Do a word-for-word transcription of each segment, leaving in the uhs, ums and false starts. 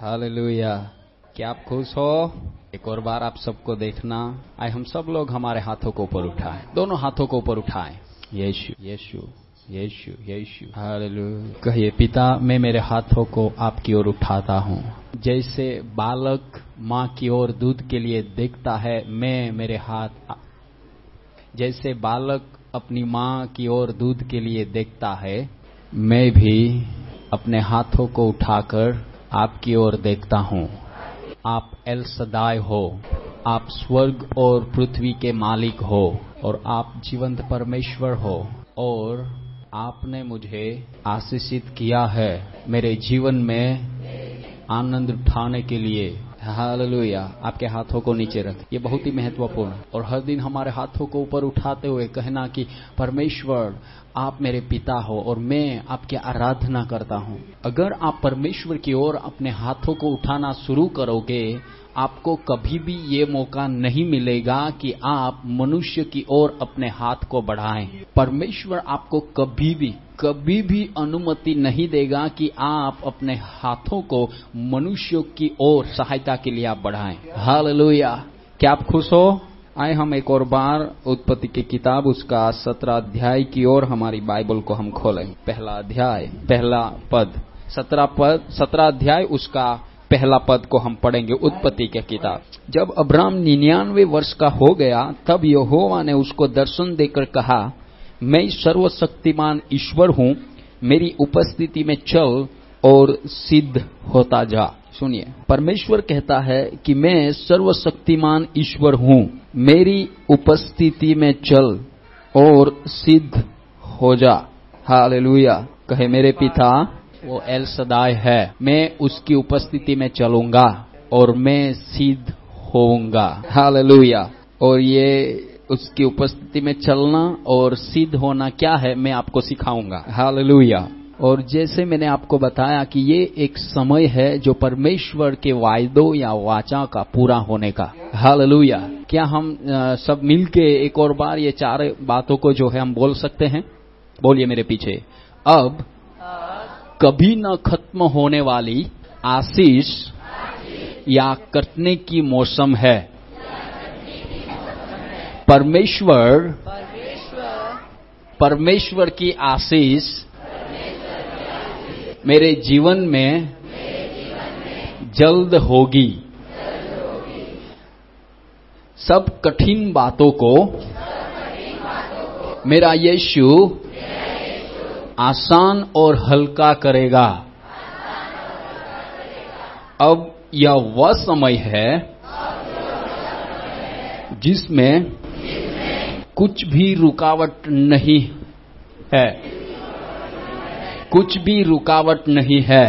Hallelujah. क्या आप खुश हो? एक और बार आप सबको देखना। आए हम सब लोग हमारे हाथों को ऊपर उठाएं, दोनों हाथों को ऊपर उठाएं। यीशु यीशु यीशु यीशु। हालेलुया। कहिए, पिता मैं मेरे हाथों को आपकी ओर उठाता हूँ। जैसे बालक माँ की ओर दूध के लिए देखता है, मैं मेरे हाथ जैसे बालक अपनी माँ की ओर दूध के लिए देखता है, मैं भी अपने हाथों को उठाकर आपकी ओर देखता हूँ। आप एल सदाय हो, आप स्वर्ग और पृथ्वी के मालिक हो, और आप जीवंत परमेश्वर हो, और आपने मुझे आशीषित किया है मेरे जीवन में आनंद उठाने के लिए। हालेलुया। आपके हाथों को नीचे रख, ये बहुत ही महत्वपूर्ण। और हर दिन हमारे हाथों को ऊपर उठाते हुए कहना कि परमेश्वर आप मेरे पिता हो और मैं आपकी आराधना करता हूँ। अगर आप परमेश्वर की ओर अपने हाथों को उठाना शुरू करोगे, आपको कभी भी ये मौका नहीं मिलेगा कि आप मनुष्य की ओर अपने हाथ को बढ़ाएं। परमेश्वर आपको कभी भी कभी भी अनुमति नहीं देगा कि आप अपने हाथों को मनुष्यों की ओर सहायता के लिए आप बढ़ाएं। हालेलुया। क्या आप खुश हो? आए हम एक और बार उत्पत्ति की किताब उसका सत्रह अध्याय की ओर हमारी बाइबल को हम खोलें। पहला अध्याय पहला पद सत्रह पद सत्रह अध्याय उसका पहला पद को हम पढ़ेंगे। उत्पत्ति की किताब। जब अब्राम निन्यानवे वर्ष का हो गया, तब यहोवा ने उसको दर्शन देकर कहा, मैं सर्वशक्तिमान ईश्वर हूँ, मेरी उपस्थिति में चल और सिद्ध होता जा। सुनिए, परमेश्वर कहता है कि मैं सर्वशक्तिमान ईश्वर हूँ, मेरी उपस्थिति में चल और सिद्ध हो जा। हालेलुया। कहे, मेरे पिता वो एल सदाय है, मैं उसकी उपस्थिति में चलूंगा और मैं सिद्ध होऊंगा। हालेलुया। और ये उसकी उपस्थिति में चलना और सिद्ध होना क्या है, मैं आपको सिखाऊंगा। हालेलुया। और जैसे मैंने आपको बताया कि ये एक समय है जो परमेश्वर के वायदों या वाचा का पूरा होने का। हालेलुया। क्या हम आ, सब मिलके एक और बार ये चार बातों को जो है हम बोल सकते हैं? बोलिए मेरे पीछे। अब कभी न खत्म होने वाली आशीष या कटने की मौसम है। परमेश्वर परमेश्वर की आशीष मेरे जीवन में जल्द होगी। सब कठिन बातों को मेरा यीशु आसान और हल्का करेगा। अब यह वह समय है जिसमें कुछ भी रुकावट नहीं है, कुछ भी रुकावट नहीं है।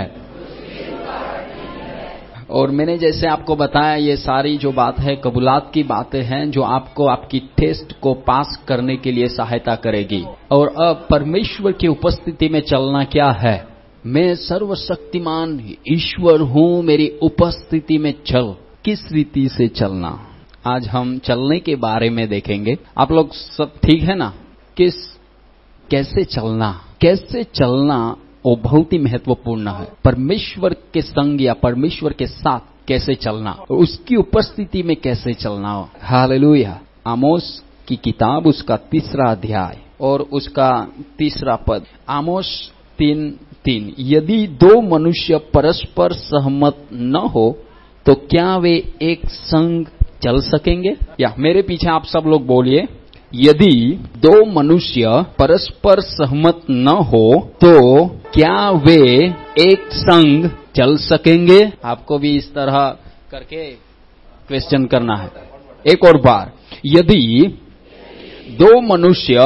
और मैंने जैसे आपको बताया, ये सारी जो बात है कबूलात की बातें हैं जो आपको आपकी टेस्ट को पास करने के लिए सहायता करेगी। और अब परमेश्वर की उपस्थिति में चलना क्या है? मैं सर्वशक्तिमान ईश्वर हूँ, मेरी उपस्थिति में चल। किस रीति से चलना? आज हम चलने के बारे में देखेंगे। आप लोग सब ठीक है ना? किस कैसे चलना कैसे चलना वो बहुत ही महत्वपूर्ण है। परमेश्वर के संग या परमेश्वर के साथ कैसे चलना, उसकी उपस्थिति में कैसे चलना। हालेलुया। आमोस की किताब उसका तीसरा अध्याय और उसका तीसरा पद। आमोस तीन तीन। यदि दो मनुष्य परस्पर सहमत न हो तो क्या वे एक संग चल सकेंगे? या मेरे पीछे आप सब लोग बोलिए, यदि दो मनुष्य परस्पर सहमत न हो तो क्या वे एक संग चल सकेंगे? आपको भी इस तरह करके क्वेश्चन करना है। एक और बार, यदि दो मनुष्य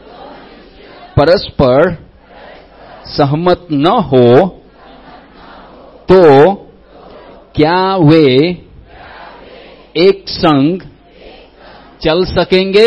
परस्पर सहमत न हो तो क्या वे एक संग चल सकेंगे?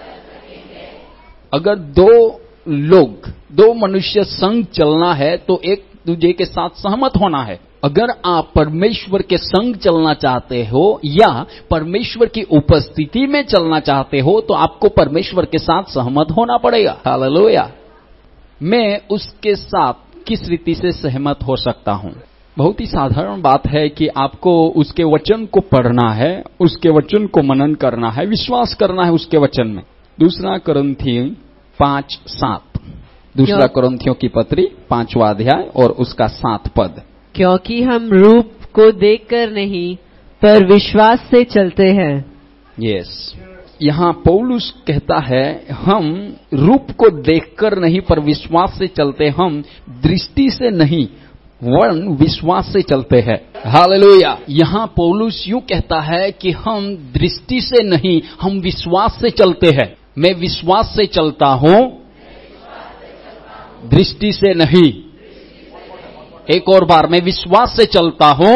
अगर दो लोग दो मनुष्य संग चलना है तो एक दूसरे के साथ सहमत होना है। अगर आप परमेश्वर के संग चलना चाहते हो या परमेश्वर की उपस्थिति में चलना चाहते हो तो आपको परमेश्वर के साथ सहमत होना पड़ेगा। हालेलुया। मैं उसके साथ किस रीति से सहमत हो सकता हूं? बहुत ही साधारण बात है कि आपको उसके वचन को पढ़ना है, उसके वचन को मनन करना है, विश्वास करना है उसके वचन में। दूसरा कुरिन्थियों पांच सात, दूसरा कुरिन्थियों की पत्री पांचवा अध्याय और उसका सात पद। क्योंकि हम रूप को देखकर नहीं पर विश्वास से चलते हैं। Yes yes. यहाँ पौलुस कहता है हम रूप को देखकर नहीं पर विश्वास से चलते, हम दृष्टि से नहीं वरन विश्वास से चलते हैं। हालेलुया। यहाँ पौलुस यूं कहता है कि हम दृष्टि से नहीं, हम विश्वास से चलते हैं। मैं विश्वास से चलता हूं, दृष्टि से नहीं। एक और बार, मैं विश्वास से चलता हूं,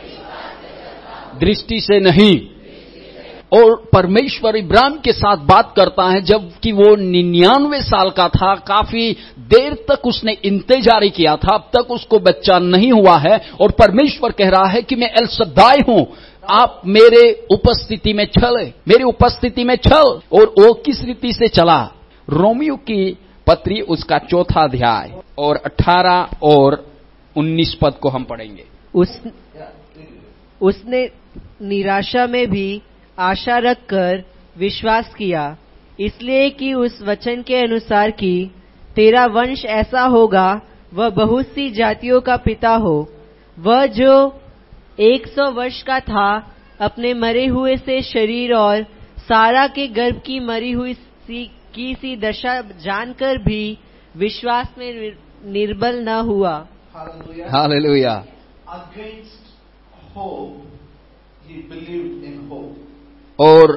दृष्टि से नहीं। और परमेश्वर इब्राहिम के साथ बात करता है जबकि वो निन्यानवे साल का था, काफी देर तक उसने इंतजार किया था, अब तक उसको बच्चा नहीं हुआ है, और परमेश्वर कह रहा है कि मैं एल सद्दाई हूं, आप मेरे उपस्थिति में चले, मेरी उपस्थिति में चल। और वो किस रीति से चला? रोमियो की पत्री उसका चौथा अध्याय और अठारह और उन्नीस पद को हम पढ़ेंगे। उस उसने निराशा में भी आशा रखकर विश्वास किया, इसलिए कि उस वचन के अनुसार कि तेरा वंश ऐसा होगा, वह बहुत सी जातियों का पिता हो। वह जो एक सौ वर्ष का था, अपने मरे हुए से शरीर और सारा के गर्भ की मरी हुई सी की सी दशा जानकर भी विश्वास में निर्बल न हुआ। हालेलुया। Against hope, he believed in hope. और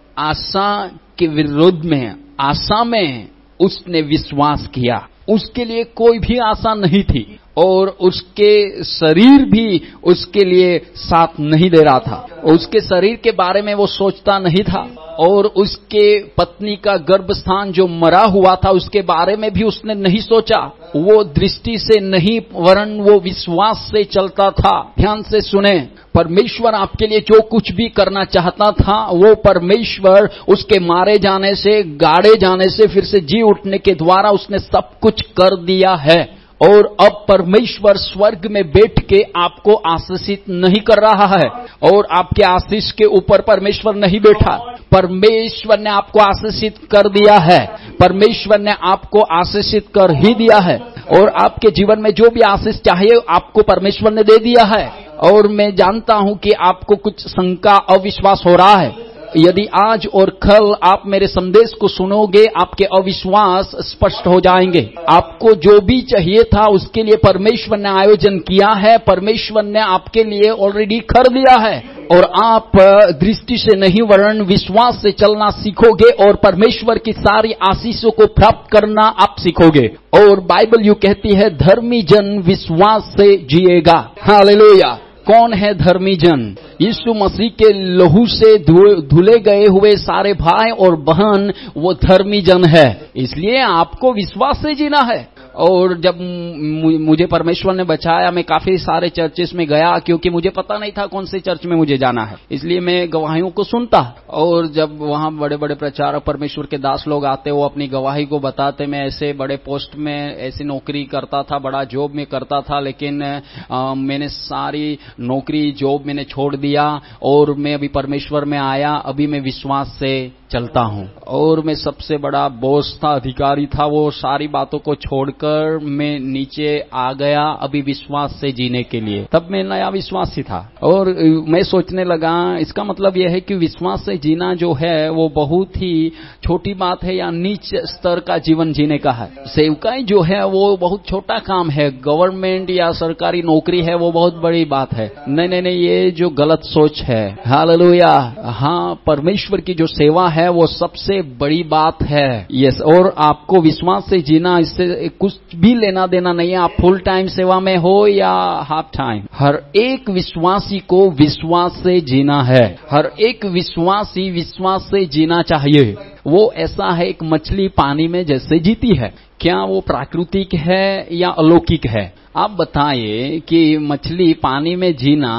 आशा के विरुद्ध में, आशा में उसने विश्वास किया। उसके लिए कोई भी आशा नहीं थी और उसके शरीर भी उसके लिए साथ नहीं दे रहा था। उसके शरीर के बारे में वो सोचता नहीं था और उसके पत्नी का गर्भस्थान जो मरा हुआ था उसके बारे में भी उसने नहीं सोचा। वो दृष्टि से नहीं वरन वो विश्वास से चलता था। ध्यान से सुने, परमेश्वर आपके लिए जो कुछ भी करना चाहता था वो परमेश्वर उसके मारे जाने से, गाड़े जाने से, फिर से जी उठने के द्वारा उसने सब कुछ कर दिया है। और अब परमेश्वर स्वर्ग में बैठ के आपको आशीषित नहीं कर रहा है और आपके आशीष के ऊपर परमेश्वर नहीं बैठा। परमेश्वर ने आपको आशीषित कर दिया है, परमेश्वर ने आपको आशीषित कर ही दिया है और आपके जीवन में जो भी आशीष चाहिए आपको परमेश्वर ने दे दिया है। और मैं जानता हूं कि आपको कुछ शंका, अविश्वास हो रहा है। यदि आज और कल आप मेरे संदेश को सुनोगे, आपके अविश्वास स्पष्ट हो जाएंगे। आपको जो भी चाहिए था उसके लिए परमेश्वर ने आयोजन किया है, परमेश्वर ने आपके लिए ऑलरेडी कर दिया है और आप दृष्टि से नहीं वरन विश्वास से चलना सीखोगे और परमेश्वर की सारी आशीषों को प्राप्त करना आप सीखोगे। और बाइबल यूं कहती है, धर्मी जन विश्वास से जिएगा। हालेलुया। कौन है धर्मी जन? यीशु मसीह के लहू से धुले गए हुए सारे भाई और बहन वो धर्मी जन है। इसलिए आपको विश्वास से जीना है। और जब मुझे परमेश्वर ने बचाया, मैं काफी सारे चर्चेस में गया क्योंकि मुझे पता नहीं था कौन से चर्च में मुझे जाना है, इसलिए मैं गवाहियों को सुनता। और जब वहां बड़े बड़े प्रचारक, परमेश्वर के दास लोग आते, वो अपनी गवाही को बताते। मैं ऐसे बड़े पोस्ट में ऐसी नौकरी करता था, बड़ा जॉब में करता था, लेकिन आ, मैंने सारी नौकरी जॉब मैंने छोड़ दिया और मैं अभी परमेश्वर में आया। अभी मैं विश्वास से चलता हूं और मैं सबसे बड़ा बॉस था, अधिकारी था, वो सारी बातों को छोड़कर मैं नीचे आ गया अभी विश्वास से जीने के लिए। तब मैं नया विश्वासी था और मैं सोचने लगा इसका मतलब यह है कि विश्वास से जीना जो है वो बहुत ही छोटी बात है या नीच स्तर का जीवन जीने का है। सेवकाई जो है वो बहुत छोटा काम है, गवर्नमेंट या सरकारी नौकरी है वो बहुत बड़ी बात है। नहीं नहीं नहीं, ये जो गलत सोच है। हालेलुया। हाँ, परमेश्वर की जो सेवा है वो सबसे बड़ी बात है। यस, और आपको विश्वास से जीना, इससे कुछ भी लेना देना नहीं है। आप फुल टाइम सेवा में हो या हाफ टाइम, हर एक विश्वासी को विश्वास से जीना है। हर एक विश्वासी विश्वास से जीना चाहिए। वो ऐसा है, एक मछली पानी में जैसे जीती है। क्या वो प्राकृतिक है या अलौकिक है? आप बताइए कि मछली पानी में जीना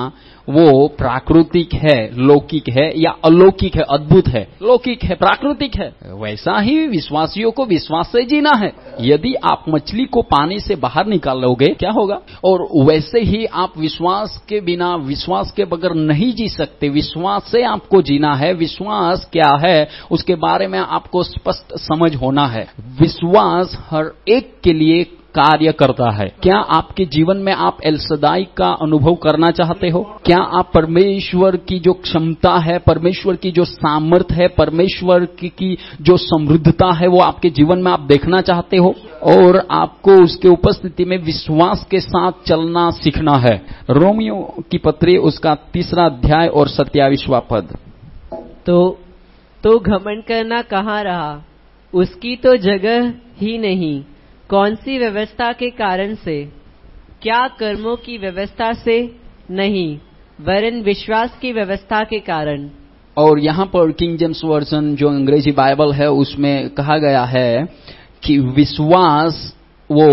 वो प्राकृतिक है, लौकिक है या अलौकिक है, अद्भुत है, लौकिक है, प्राकृतिक है। वैसा ही विश्वासियों को विश्वास से जीना है। यदि आप मछली को पानी से बाहर निकालोगे क्या होगा, और वैसे ही आप विश्वास के बिना, विश्वास के बगैर नहीं जी सकते। विश्वास से आपको जीना है। विश्वास क्या है उसके बारे में आपको स्पष्ट समझ होना है। विश्वास हर एक के लिए कार्य करता है। क्या आपके जीवन में आप एलसदाई का अनुभव करना चाहते हो? क्या आप परमेश्वर की जो क्षमता है, परमेश्वर की जो सामर्थ्य है, परमेश्वर की, की जो समृद्धता है वो आपके जीवन में आप देखना चाहते हो? और आपको उसके उपस्थिति में विश्वास के साथ चलना सीखना है। रोमियो की पत्री उसका तीसरा अध्याय और सत्ताईसवां पद। तो तो घमंड करना कहाँ रहा, उसकी तो जगह ही नहीं। कौन सी व्यवस्था के कारण से? क्या कर्मों की व्यवस्था से? नहीं, वरन विश्वास की व्यवस्था के कारण। और यहाँ पर किंग जेम्स वर्जन जो अंग्रेजी बाइबल है उसमें कहा गया है कि विश्वास वो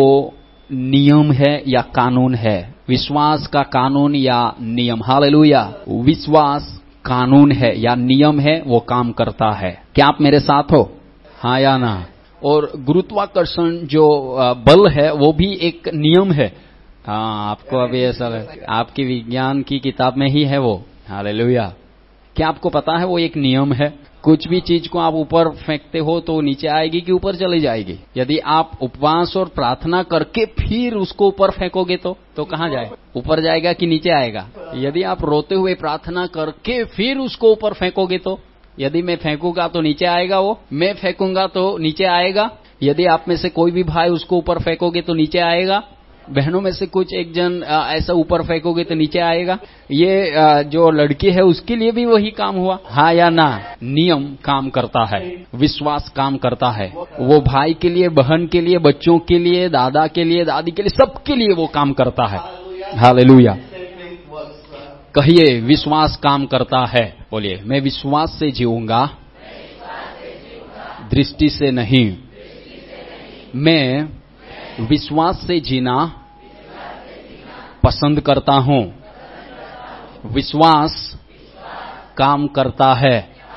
नियम है या कानून है। विश्वास का कानून या नियम। हालेलुया। विश्वास कानून है या नियम है, वो काम करता है। क्या आप मेरे साथ हो? हाँ या ना? और गुरुत्वाकर्षण जो बल है वो भी एक नियम है। हाँ, आपको अभी ऐसा आपकी विज्ञान की किताब में ही है वो। हालेलुया। क्या आपको पता है वो एक नियम है? कुछ भी चीज को आप ऊपर फेंकते हो तो नीचे आएगी कि ऊपर चली जाएगी? यदि आप उपवास और प्रार्थना करके फिर उसको ऊपर फेंकोगे तो तो कहाँ जाए? ऊपर जाएगा कि नीचे आएगा? यदि आप रोते हुए प्रार्थना करके फिर उसको ऊपर फेंकोगे तो? यदि मैं फेंकूंगा तो नीचे आएगा वो? मैं फेंकूंगा तो नीचे आएगा? यदि आप में से कोई भी भाई उसको ऊपर फेंकोगे तो नीचे आएगा? बहनों में से कुछ एक जन ऐसा ऊपर फेंकोगे तो नीचे आएगा? ये जो लड़की है उसके लिए भी वही काम हुआ। हाँ या ना? नियम काम करता है, विश्वास काम करता है। वो भाई के लिए, बहन के लिए, बच्चों के लिए, दादा के लिए, दादी के लिए, सबके लिए वो काम करता है। हालेलुया। कहिए, विश्वास काम करता है। बोलिए, मैं विश्वास से जीऊंगा, दृष्टि से नहीं। मैं विश्वास से जीना पसंद करता हूं। विश्वास काम करता है।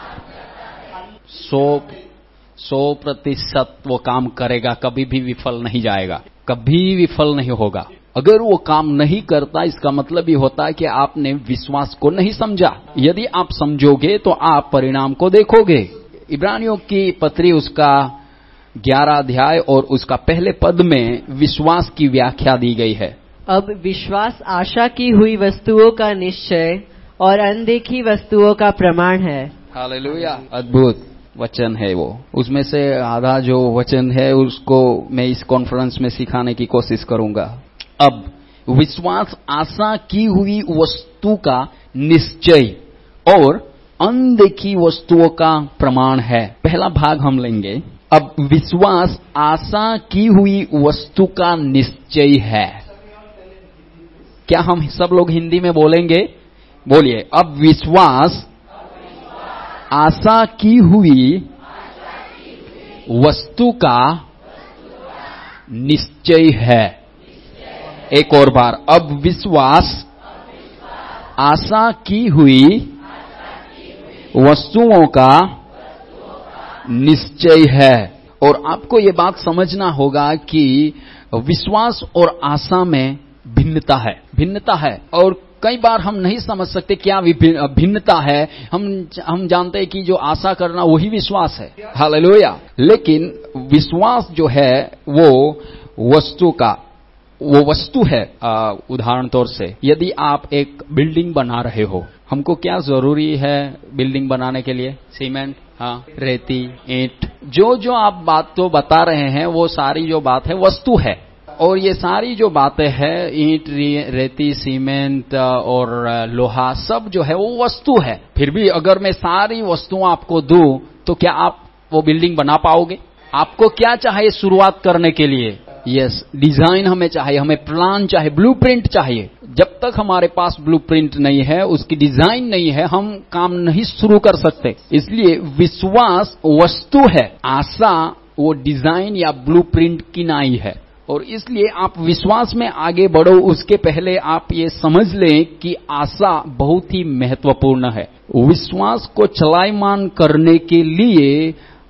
सौ सौ प्रतिशत वो काम करेगा, कभी भी विफल नहीं जाएगा, कभी विफल नहीं होगा। अगर वो काम नहीं करता इसका मतलब ये होता है कि आपने विश्वास को नहीं समझा। यदि आप समझोगे तो आप परिणाम को देखोगे। इब्रानियों की पत्री उसका ग्यारह अध्याय और उसका पहले पद में विश्वास की व्याख्या दी गई है। अब विश्वास आशा की हुई वस्तुओं का निश्चय और अनदेखी वस्तुओं का प्रमाण है। हालेलुया। अद्भुत वचन है वो। उसमें से आधा जो वचन है उसको मैं इस कॉन्फ्रेंस में सिखाने की कोशिश करूंगा। अब विश्वास आशा की हुई वस्तु का निश्चय और अनदेखी वस्तुओं का प्रमाण है। पहला भाग हम लेंगे। अब विश्वास आशा की हुई वस्तु का निश्चय है। क्या हम सब लोग हिंदी में बोलेंगे? बोलिए, अब विश्वास आशा की हुई वस्तु का निश्चय है। एक और बार, अब विश्वास आशा की हुई वस्तुओं का निश्चय है। और आपको ये बात समझना होगा कि विश्वास और आशा में भिन्नता है, भिन्नता है। और कई बार हम नहीं समझ सकते क्या भिन्नता है। हम हम जानते हैं कि जो आशा करना वही विश्वास है। हालेलुया। लेकिन विश्वास जो है वो वस्तु का वो वस्तु है। उदाहरण तौर से यदि आप एक बिल्डिंग बना रहे हो, हमको क्या जरूरी है बिल्डिंग बनाने के लिए? सीमेंट, हाँ, रेती, ईंट, जो जो आप बात तो बता रहे हैं वो सारी जो बात है वस्तु है। और ये सारी जो बातें हैं, ईंट, रेती, सीमेंट और लोहा, सब जो है वो वस्तु है। फिर भी अगर मैं सारी वस्तुएं आपको दूं तो क्या आप वो बिल्डिंग बना पाओगे? आपको क्या चाहिए शुरुआत करने के लिए? यस, डिजाइन हमें चाहिए, हमें प्लान चाहिए, ब्लूप्रिंट चाहिए। जब तक हमारे पास ब्लूप्रिंट नहीं है, उसकी डिजाइन नहीं है, हम काम नहीं शुरू कर सकते। इसलिए विश्वास वस्तु है, आशा वो डिजाइन या ब्लूप्रिंट की नाई है। और इसलिए आप विश्वास में आगे बढ़ो उसके पहले आप ये समझ लें कि आशा बहुत ही महत्वपूर्ण है। विश्वास को चलायमान करने के लिए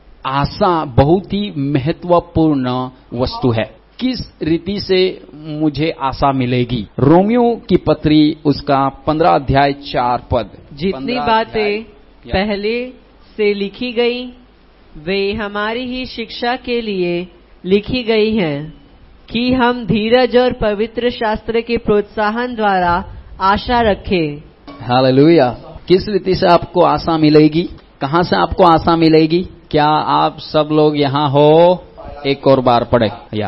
आशा बहुत ही महत्वपूर्ण वस्तु है। किस रीति से मुझे आशा मिलेगी? रोमियो की पत्री उसका पंद्रह अध्याय चार पद। जितनी बातें पहले से लिखी गई वे हमारी ही शिक्षा के लिए लिखी गई हैं कि हम धीरज और पवित्र शास्त्र के प्रोत्साहन द्वारा आशा रखें। हालेलुया। किस रीति से आपको आशा मिलेगी? कहाँ से आपको आशा मिलेगी? क्या आप सब लोग यहाँ हो? एक और बार पढ़े या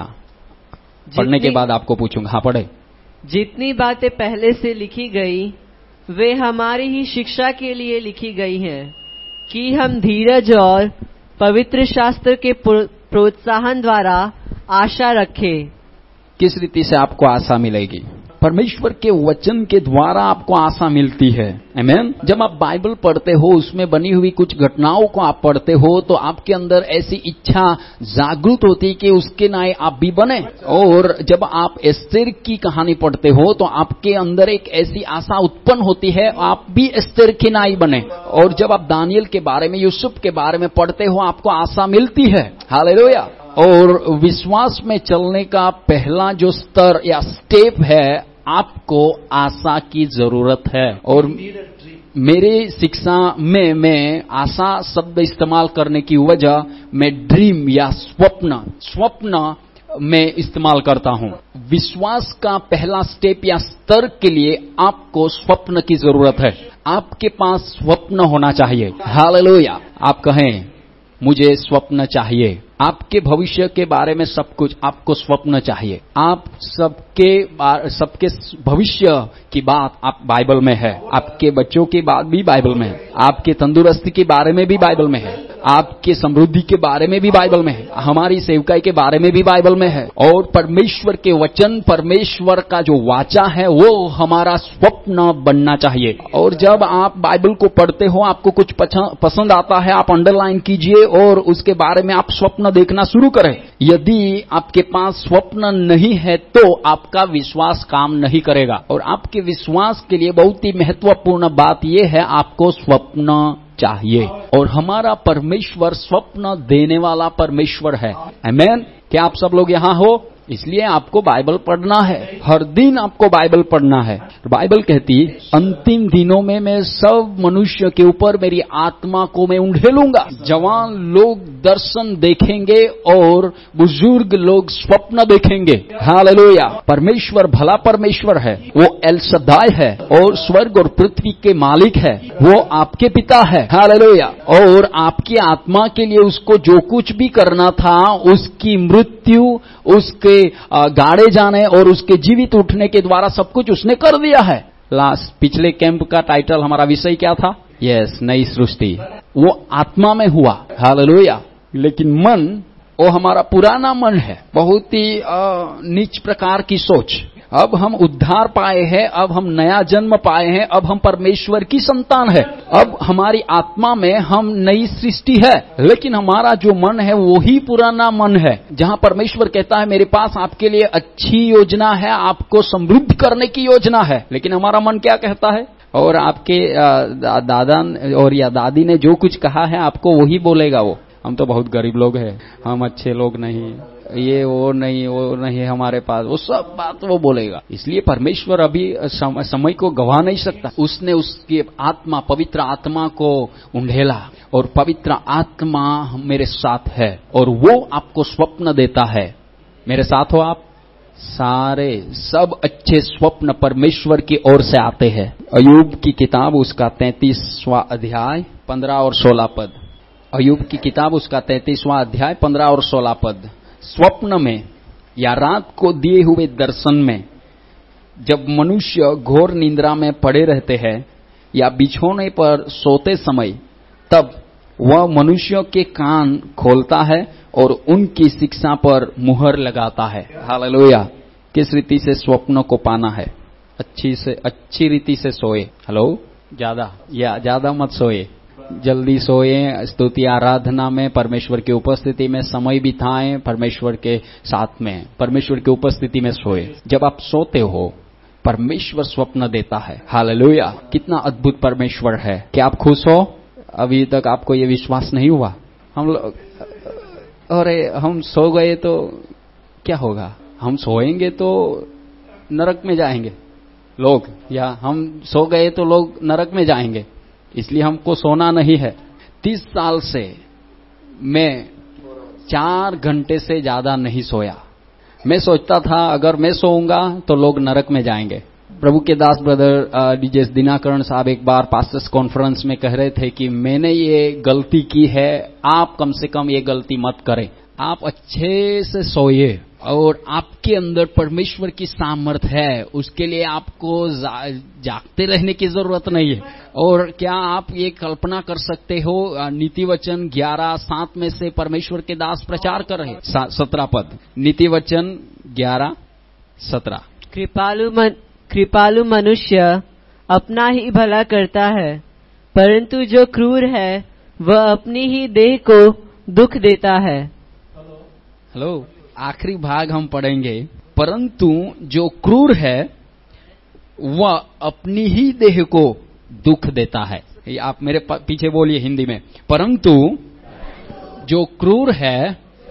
पढ़ने के बाद आपको पूछूंगा। हाँ पढ़े। जितनी बातें पहले से लिखी गई वे हमारी ही शिक्षा के लिए लिखी गई हैं कि हम धीरज और पवित्र शास्त्र के प्रोत्साहन द्वारा आशा रखें। किस रीति से आपको आशा मिलेगी? परमेश्वर के वचन के द्वारा आपको आशा मिलती है। आमीन। जब आप बाइबल पढ़ते हो उसमें बनी हुई कुछ घटनाओं को आप पढ़ते हो तो आपके अंदर ऐसी इच्छा जागृत होती है कि उसके नाई आप भी बने। और जब आप एस्तेर की कहानी पढ़ते हो तो आपके अंदर एक ऐसी आशा उत्पन्न होती है आप भी एस्तेर की नाई बने। और जब आप दानियल के बारे में, यूसुफ के बारे में पढ़ते हो आपको आशा मिलती है। हालेलुया। और विश्वास में चलने का पहला जो स्तर या स्टेप है, आपको आशा की जरूरत है। और मेरे शिक्षा में मैं आशा शब्द इस्तेमाल करने की वजह मैं ड्रीम या स्वप्न स्वप्न में इस्तेमाल करता हूं। विश्वास का पहला स्टेप या स्तर के लिए आपको स्वप्न की जरूरत है। आपके पास स्वप्न होना चाहिए। हालेलुया। आप कहें मुझे स्वप्न चाहिए। आपके भविष्य के बारे में सब कुछ आपको स्वप्न चाहिए। आप सबके सबके भविष्य की बात आप बाइबल में है। आपके बच्चों की बात भी बाइबल में है। आपके तंदुरुस्ती के बारे में भी बाइबल में है। आपके समृद्धि के बारे में भी बाइबल में है। हमारी सेवकाई के बारे में भी बाइबल में है। और परमेश्वर के वचन, परमेश्वर का जो वाचा है वो हमारा स्वप्न बनना चाहिए। और जब आप बाइबल को पढ़ते हो आपको कुछ पसंद आता है, आप अंडरलाइन कीजिए और उसके बारे में आप स्वप्न देखना शुरू करें। यदि आपके पास स्वप्न नहीं है तो आपका विश्वास काम नहीं करेगा। और आपके विश्वास के लिए बहुत ही महत्वपूर्ण बात यह है आपको स्वप्न चाहिए। और हमारा परमेश्वर स्वप्न देने वाला परमेश्वर है। आमीन। क्या आप सब लोग यहाँ हो? इसलिए आपको बाइबल पढ़ना है। हर दिन आपको बाइबल पढ़ना है। बाइबल कहती अंतिम दिनों में मैं सब मनुष्य के ऊपर मेरी आत्मा को मैं उंडेलूंगा। जवान लोग दर्शन देखेंगे और बुजुर्ग लोग स्वप्न देखेंगे। हालेलुया। परमेश्वर भला परमेश्वर है। वो एल सदाय है और स्वर्ग और पृथ्वी के मालिक है। वो आपके पिता है। हालेलुया। और आपकी आत्मा के लिए उसको जो कुछ भी करना था उसकी मृत्यु, उसके गाड़े जाने और उसके जीवित उठने के द्वारा सब कुछ उसने कर दिया है। लास्ट पिछले कैंप का टाइटल हमारा विषय क्या था? यस, नई सृष्टि। वो आत्मा में हुआ। हालेलुया। लेकिन मन, वो हमारा पुराना मन है, बहुत ही नीच प्रकार की सोच। अब हम उद्धार पाए हैं, अब हम नया जन्म पाए हैं, अब हम परमेश्वर की संतान है। अब हमारी आत्मा में हम नई सृष्टि है। लेकिन हमारा जो मन है वो ही पुराना मन है, जहां परमेश्वर कहता है मेरे पास आपके लिए अच्छी योजना है, आपको समृद्ध करने की योजना है। लेकिन हमारा मन क्या कहता है? और आपके दादा और या दादी ने जो कुछ कहा है आपको वही बोलेगा। वो हम तो बहुत गरीब लोग हैं, हम अच्छे लोग नहीं, ये वो नहीं, वो नहीं हमारे पास, वो सब बात वो बोलेगा। इसलिए परमेश्वर अभी सम, समय को गवा नहीं सकता। उसने उसकी आत्मा, पवित्र आत्मा को उंडेला और पवित्र आत्मा मेरे साथ है और वो आपको स्वप्न देता है। मेरे साथ हो आप? सारे सब अच्छे स्वप्न परमेश्वर की ओर से आते हैं। अय्यूब की किताब उसका तैंतीसवां अध्याय पंद्रह और सोलह पद। अय्यूब की किताब उसका तैंतीसवां अध्याय पंद्रह और सोलह पद। स्वप्न में या रात को दिए हुए दर्शन में जब मनुष्य घोर निंद्रा में पड़े रहते हैं या बिछौने पर सोते समय, तब वह मनुष्यों के कान खोलता है और उनकी शिक्षा पर मुहर लगाता है। हालेलुया। किस रीति से स्वप्नों को पाना है? अच्छी से अच्छी रीति से सोए। हेलो, ज्यादा या ज्यादा मत सोए। जल्दी सोएं, स्तुति आराधना में, परमेश्वर की उपस्थिति में समय बिताएं, परमेश्वर के साथ में, परमेश्वर की उपस्थिति में सोए। जब आप सोते हो परमेश्वर स्वप्न देता है। हालेलुया! कितना अद्भुत परमेश्वर है। क्या आप खुश हो? अभी तक आपको ये विश्वास नहीं हुआ? हम लोग अरे हम सो गए तो क्या होगा? हम सोएंगे तो नरक में जाएंगे लोग, या हम सो गए तो लोग नरक में जाएंगे, इसलिए हमको सोना नहीं है। तीस साल से मैं चार घंटे से ज्यादा नहीं सोया। मैं सोचता था अगर मैं सोऊंगा तो लोग नरक में जाएंगे। प्रभु के दास ब्रदर डीजे दिनाकरण साहब एक बार पास्टर्स कॉन्फ्रेंस में कह रहे थे कि मैंने ये गलती की है, आप कम से कम ये गलती मत करें। आप अच्छे से सोइए और आपके अंदर परमेश्वर की सामर्थ्य है, उसके लिए आपको जा, जागते रहने की जरूरत नहीं है। और क्या आप ये कल्पना कर सकते हो, नीति वचन ग्यारह सात में से परमेश्वर के दास प्रचार कर रहे, सत्रह पद, नीति वचन ग्यारह सत्रह। कृपालु मन, कृपालु मनुष्य अपना ही भला करता है, परंतु जो क्रूर है वह अपनी ही देह को दुख देता है। हेलो, आखिरी भाग हम पढ़ेंगे। परंतु जो क्रूर है वह अपनी ही देह को दुख देता है। आप मेरे पीछे बोलिए हिंदी में, परंतु जो क्रूर है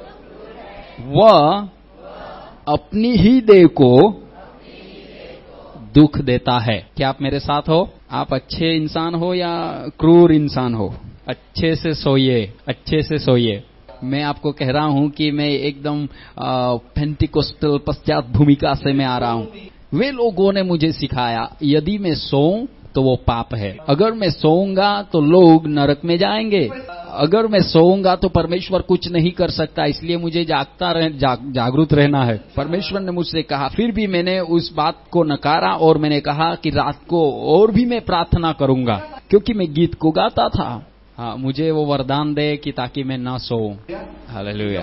वह अपनी ही देह को दुख देता है। क्या आप मेरे साथ हो? आप अच्छे इंसान हो या क्रूर इंसान हो? अच्छे से सोइए, अच्छे से सोइए। मैं आपको कह रहा हूं कि मैं एकदम पेंटिकोस्टल पश्चात भूमिका से मैं आ रहा हूं। वे लोगों ने मुझे सिखाया यदि मैं सोऊं तो वो पाप है, अगर मैं सोऊंगा तो लोग नरक में जाएंगे, अगर मैं सोऊंगा तो परमेश्वर कुछ नहीं कर सकता, इसलिए मुझे जागता रह, जाग, जागरूक रहना है। परमेश्वर ने मुझसे कहा, फिर भी मैंने उस बात को नकारा और मैंने कहा कि रात को और भी मैं प्रार्थना करूंगा, क्योंकि मैं गीत को गाता था। हाँ, मुझे वो वरदान दे कि ताकि मैं ना सोऊं। हालेलुया।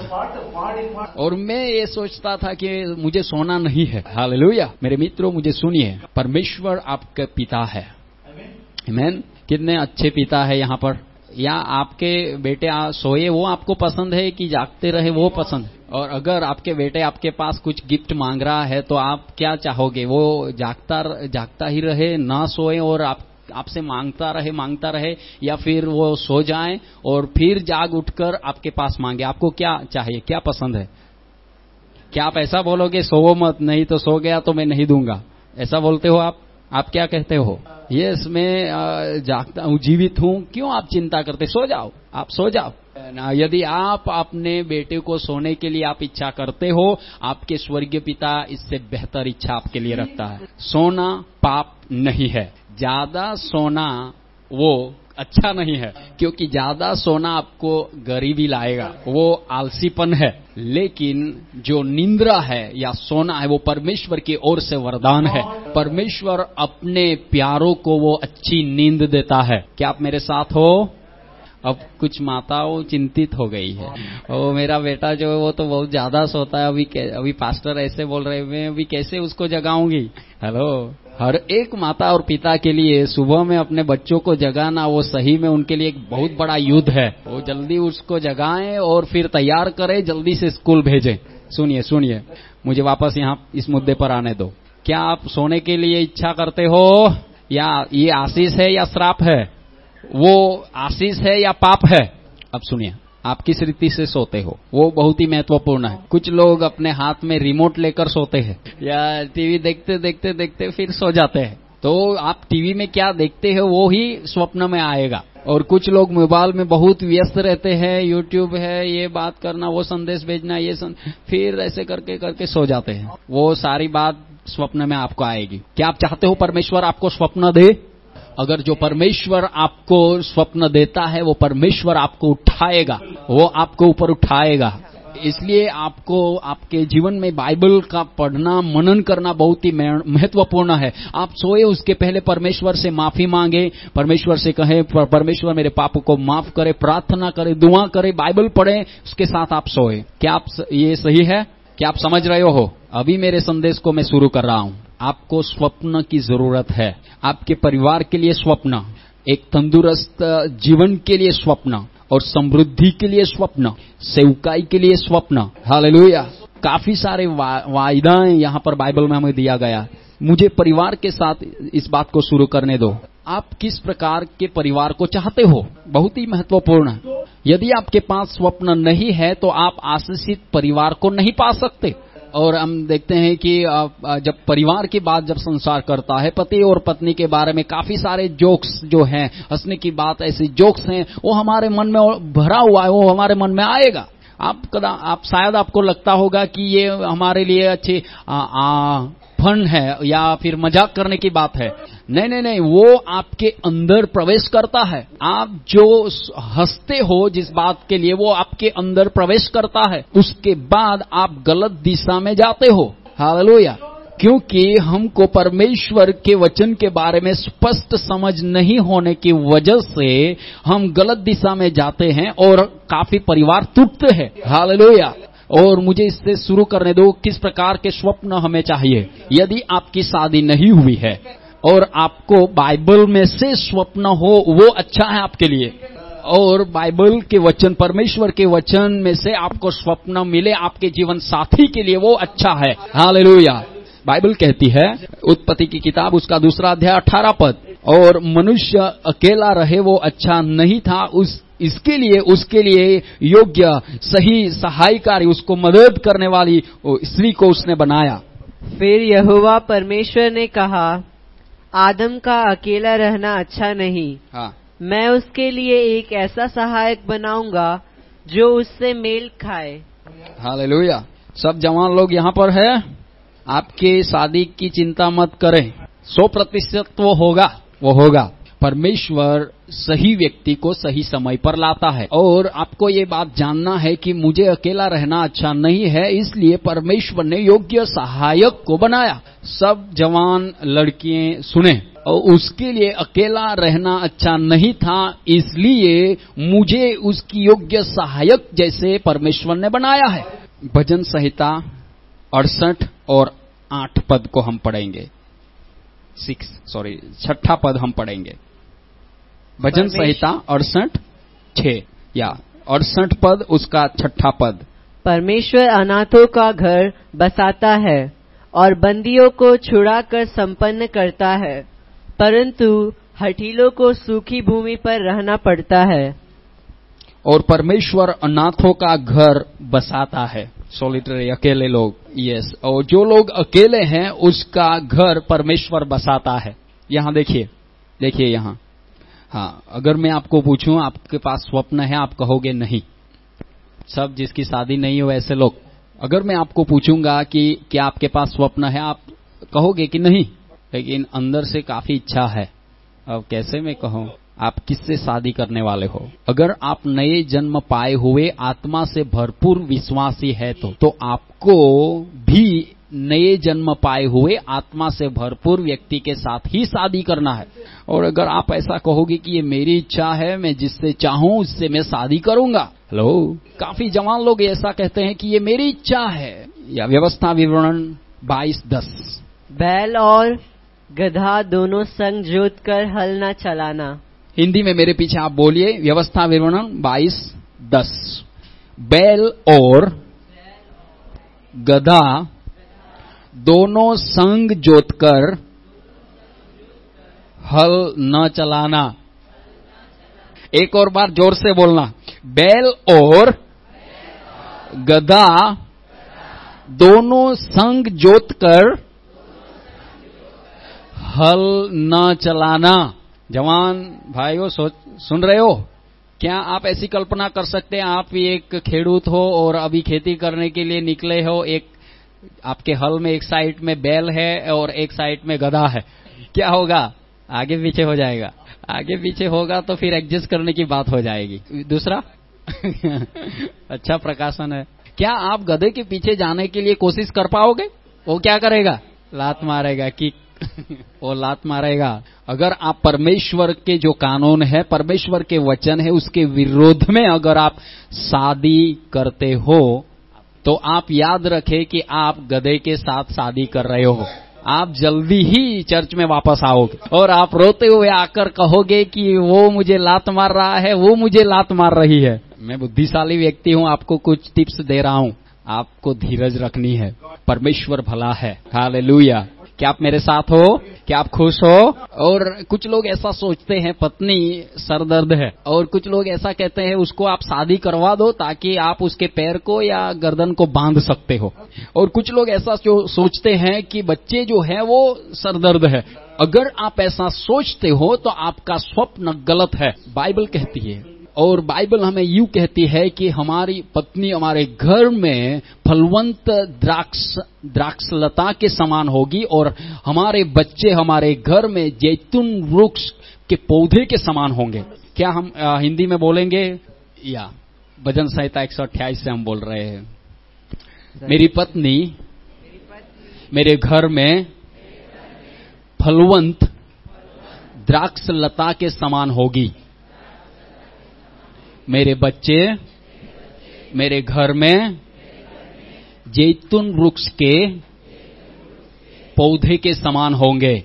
और मैं ये सोचता था कि मुझे सोना नहीं है। हालेलुया। मेरे मित्रों, मुझे सुनिए, परमेश्वर आपके पिता है। आमीन। कितने अच्छे पिता है यहाँ पर। या आपके बेटे सोए वो आपको पसंद है कि जागते रहे वो पसंद है? और अगर आपके बेटे आपके पास कुछ गिफ्ट मांग रहा है तो आप क्या चाहोगे? वो जागता जागता ही रहे, ना सोए और आप आपसे मांगता रहे मांगता रहे, या फिर वो सो जाए और फिर जाग उठकर आपके पास मांगे? आपको क्या चाहिए? क्या पसंद है? क्या आप ऐसा बोलोगे सोवो मत, नहीं तो सो गया तो मैं नहीं दूंगा, ऐसा बोलते हो आप? आप क्या कहते हो? यस, मैं जागता हूँ, जीवित हूँ, क्यों आप चिंता करते? सो जाओ, आप सो जाओ ना। यदि आप अपने बेटे को सोने के लिए आप इच्छा करते हो, आपके स्वर्गीय पिता इससे बेहतर इच्छा आपके लिए रखता है। सोना पाप नहीं है, ज्यादा सोना वो अच्छा नहीं है, क्योंकि ज्यादा सोना आपको गरीबी लाएगा, वो आलसीपन है। लेकिन जो निंद्रा है या सोना है वो परमेश्वर की ओर से वरदान है। परमेश्वर अपने प्यारों को वो अच्छी नींद देता है। क्या आप मेरे साथ हो? अब कुछ माताओं चिंतित हो गई है, ओ मेरा बेटा जो है वो तो बहुत ज्यादा सोता है, अभी अभी पास्टर ऐसे बोल रहे, मैं अभी कैसे उसको जगाऊंगी? हेलो, हर एक माता और पिता के लिए सुबह में अपने बच्चों को जगाना वो सही में उनके लिए एक बहुत बड़ा युद्ध है। वो जल्दी उसको जगाएं और फिर तैयार करें, जल्दी से स्कूल भेजें। सुनिए सुनिए, मुझे वापस यहाँ इस मुद्दे पर आने दो। क्या आप सोने के लिए इच्छा करते हो, या ये आशीष है या श्राप है? वो आशीष है या पाप है? अब सुनिए, आप किस रीति से सोते हो वो बहुत ही महत्वपूर्ण है। कुछ लोग अपने हाथ में रिमोट लेकर सोते हैं, या टीवी देखते देखते देखते फिर सो जाते हैं। तो आप टीवी में क्या देखते हो वो ही स्वप्न में आएगा। और कुछ लोग मोबाइल में बहुत व्यस्त रहते हैं, यूट्यूब है, ये बात करना, वो संदेश भेजना, ये सं... फिर ऐसे करके करके सो जाते हैं। वो सारी बात स्वप्न में आपको आएगी। क्या आप चाहते हो परमेश्वर आपको स्वप्न दे? अगर जो परमेश्वर आपको स्वप्न देता है वो परमेश्वर आपको उठाएगा, वो आपको ऊपर उठाएगा। इसलिए आपको आपके जीवन में बाइबल का पढ़ना, मनन करना बहुत ही महत्वपूर्ण है। आप सोए उसके पहले परमेश्वर से माफी मांगे, परमेश्वर से कहे परमेश्वर मेरे पापों को माफ करे, प्रार्थना करे, दुआ करे, बाइबल पढ़े, उसके साथ आप सोए। क्या आप ये सही है? क्या आप समझ रहे हो? अभी मेरे संदेश को मैं शुरू कर रहा हूं। आपको स्वप्न की जरूरत है, आपके परिवार के लिए स्वप्न, एक तंदुरुस्त जीवन के लिए स्वप्न और समृद्धि के लिए स्वप्न, सेवकाई के लिए स्वप्न। हालेलुया। काफी सारे वा, वायदाएं यहाँ पर बाइबल में हमें दिया गया। मुझे परिवार के साथ इस बात को शुरू करने दो। आप किस प्रकार के परिवार को चाहते हो, बहुत ही महत्वपूर्ण है। यदि आपके पास स्वप्न नहीं है तो आप आशीषित परिवार को नहीं पा सकते। और हम देखते हैं कि जब परिवार की बात जब संसार करता है, पति और पत्नी के बारे में काफी सारे जोक्स जो हैं, हंसने की बात, ऐसी जोक्स हैं, वो हमारे मन में भरा हुआ है, वो हमारे मन में आएगा। आप कदा आप शायद आपको लगता होगा कि ये हमारे लिए अच्छी आ, आ, फन है या फिर मजाक करने की बात है। नहीं नहीं नहीं, वो आपके अंदर प्रवेश करता है। आप जो हंसते हो जिस बात के लिए, वो आपके अंदर प्रवेश करता है। उसके बाद आप गलत दिशा में जाते हो। हालेलुया। क्योंकि हमको परमेश्वर के वचन के बारे में स्पष्ट समझ नहीं होने की वजह से हम गलत दिशा में जाते हैं और काफी परिवार टूटते हैं। हालेलुया। और मुझे इससे शुरू करने दो, किस प्रकार के स्वप्न हमें चाहिए। यदि आपकी शादी नहीं हुई है और आपको बाइबल में से स्वप्न हो, वो अच्छा है आपके लिए। और बाइबल के वचन, परमेश्वर के वचन में से आपको स्वप्न मिले आपके जीवन साथी के लिए, वो अच्छा है। हालेलुया। बाइबल कहती है, उत्पत्ति की किताब उसका दूसरा अध्याय अठारह पद, और मनुष्य अकेला रहे वो अच्छा नहीं था, उस इसके लिए उसके लिए योग्य सही सहायकारी, उसको मदद करने वाली स्त्री को उसने बनाया। फिर यहोवा परमेश्वर ने कहा, आदम का अकेला रहना अच्छा नहीं। हाँ। मैं उसके लिए एक ऐसा सहायक बनाऊंगा जो उससे मेल खाए। हालेलुया। सब जवान लोग यहाँ पर है, आपके शादी की चिंता मत करें, सौ प्रतिशत वो होगा, वो होगा। परमेश्वर सही व्यक्ति को सही समय पर लाता है। और आपको ये बात जानना है कि मुझे अकेला रहना अच्छा नहीं है, इसलिए परमेश्वर ने योग्य सहायक को बनाया। सब जवान लड़कियां सुने, और उसके लिए अकेला रहना अच्छा नहीं था, इसलिए मुझे उसकी योग्य सहायक जैसे परमेश्वर ने बनाया है। भजन संहिता अड़सठ और आठ पद को हम पढ़ेंगे। सिक्स सॉरी छठा पद हम पढ़ेंगे। भजन संहिता अड़सठ छह या अड़सठ पद उसका छठा पद। परमेश्वर अनाथों का घर बसाता है और बंदियों को छुड़ाकर संपन्न करता है, परंतु हठीलों को सूखी भूमि पर रहना पड़ता है। और परमेश्वर अनाथों का घर बसाता है, सॉलिटरी अकेले लोग, यस। और जो लोग अकेले हैं उसका घर परमेश्वर बसाता है। यहाँ देखिए, देखिए यहाँ, हाँ, अगर मैं आपको पूछूं आपके पास स्वप्न है, आप कहोगे नहीं। सब जिसकी शादी नहीं हो ऐसे लोग, अगर मैं आपको पूछूंगा कि क्या आपके पास स्वप्न है, आप कहोगे कि नहीं, लेकिन अंदर से काफी इच्छा है। अब कैसे मैं कहूं, आप किससे शादी करने वाले हो? अगर आप नए जन्म पाए हुए आत्मा से भरपूर विश्वासी है तो तो आपको भी नए जन्म पाए हुए आत्मा से भरपूर व्यक्ति के साथ ही शादी करना है। और अगर आप ऐसा कहोगे कि ये मेरी इच्छा है, मैं जिससे चाहूं उससे मैं शादी करूंगा, हेलो, काफी जवान लोग ऐसा कहते हैं कि ये मेरी इच्छा है। या व्यवस्था विवरण बाईस दस, बैल और गधा दोनों संग जोत कर हल न चलाना। हिंदी में मेरे पीछे आप बोलिए, व्यवस्था विवरण बाईस दस, बैल और गधा दोनों संग जोतकर हल न चलाना। एक और बार जोर से बोलना, बैल और गधा दोनों संग जोतकर हल न चलाना। जवान भाइयों सुन रहे हो? क्या आप ऐसी कल्पना कर सकते हैं, आप एक खेडूत हो और अभी खेती करने के लिए निकले हो, एक आपके हल में एक साइड में बैल है और एक साइड में गधा है, क्या होगा? आगे पीछे हो जाएगा। आगे पीछे होगा तो फिर एडजस्ट करने की बात हो जाएगी। दूसरा अच्छा प्रकाशन है। क्या आप गधे के पीछे जाने के लिए कोशिश कर पाओगे? वो क्या करेगा? लात मारेगा, किक वो लात मारेगा। अगर आप परमेश्वर के जो कानून है, परमेश्वर के वचन है, उसके विरोध में अगर आप शादी करते हो तो आप याद रखें कि आप गधे के साथ शादी कर रहे हो। आप जल्दी ही चर्च में वापस आओगे और आप रोते हुए आकर कहोगे कि वो मुझे लात मार रहा है, वो मुझे लात मार रही है। मैं बुद्धिशाली व्यक्ति हूँ, आपको कुछ टिप्स दे रहा हूँ। आपको धीरज रखनी है। परमेश्वर भला है। हालेलुया। क्या आप मेरे साथ हो? क्या आप खुश हो? और कुछ लोग ऐसा सोचते हैं पत्नी सरदर्द है, और कुछ लोग ऐसा कहते हैं उसको आप शादी करवा दो ताकि आप उसके पैर को या गर्दन को बांध सकते हो। और कुछ लोग ऐसा सोचते हैं कि बच्चे जो है वो सरदर्द है। अगर आप ऐसा सोचते हो तो आपका स्वप्न गलत है, बाइबल कहती है। और बाइबल हमें यूं कहती है कि हमारी पत्नी हमारे घर में फलवंत द्राक्ष द्राक्षलता के समान होगी और हमारे बच्चे हमारे घर में जैतून वृक्ष के पौधे के समान होंगे। क्या हम आ, हिंदी में बोलेंगे या भजन संहिता एक सौ अट्ठाईस से हम बोल रहे हैं? मेरी पत्नी मेरे घर में फलवंत द्राक्षलता के समान होगी। मेरे बच्चे मेरे घर में जैतून वृक्ष के पौधे के समान होंगे।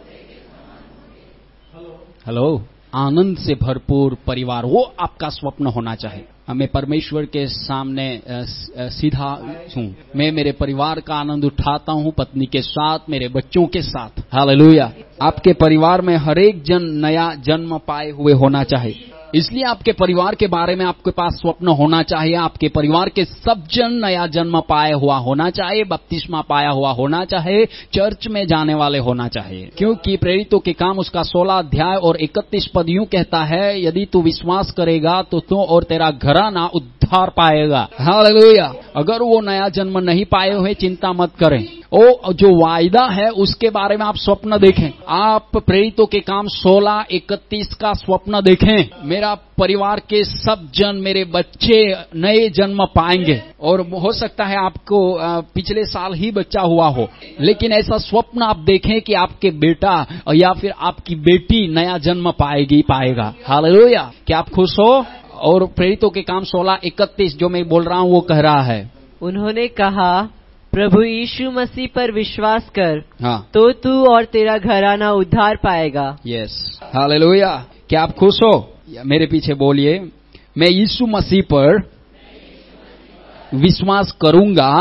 हेलो, आनंद से भरपूर परिवार, वो आपका स्वप्न होना चाहिए। हमें परमेश्वर के सामने सीधा हूं, मैं मेरे परिवार का आनंद उठाता हूं, पत्नी के साथ, मेरे बच्चों के साथ। हालेलुया। आपके परिवार में हर एक जन नया जन्म पाए हुए होना चाहिए। इसलिए आपके परिवार के बारे में आपके पास स्वप्न होना चाहिए। आपके परिवार के सब जन नया जन्म पाए हुआ होना चाहिए, बपतिस्मा पाया हुआ होना चाहिए, चर्च में जाने वाले होना चाहिए। क्योंकि प्रेरितों के काम उसका सोलह अध्याय और इकतीस पद यूं कहता है, यदि तू विश्वास करेगा तो तू और तेरा घराना उद्धार पाएगा। हालेलुया। अगर वो नया जन्म नहीं पाए हुए, चिंता मत करें। ओ जो वायदा है उसके बारे में आप स्वप्न देखें। आप प्रेरितों के काम सोलह इकतीस का स्वप्न देखें। मेरा परिवार के सब जन, मेरे बच्चे नए जन्म पाएंगे। और हो सकता है आपको पिछले साल ही बच्चा हुआ हो, लेकिन ऐसा स्वप्न आप देखें कि आपके बेटा या फिर आपकी बेटी नया जन्म पाएगी पाएगा। हालेलुया। क्या आप खुश हो? और प्रेरितों के काम सोलह इकतीस जो मैं बोल रहा हूँ वो कह रहा है, उन्होंने कहा, प्रभु यीशु मसीह पर विश्वास कर, हाँ, तो तू और तेरा घराना उद्धार पाएगा। यस, हालेलुया। क्या आप खुश हो? मेरे पीछे बोलिए, मैं यीशु मसीह पर विश्वास करूंगा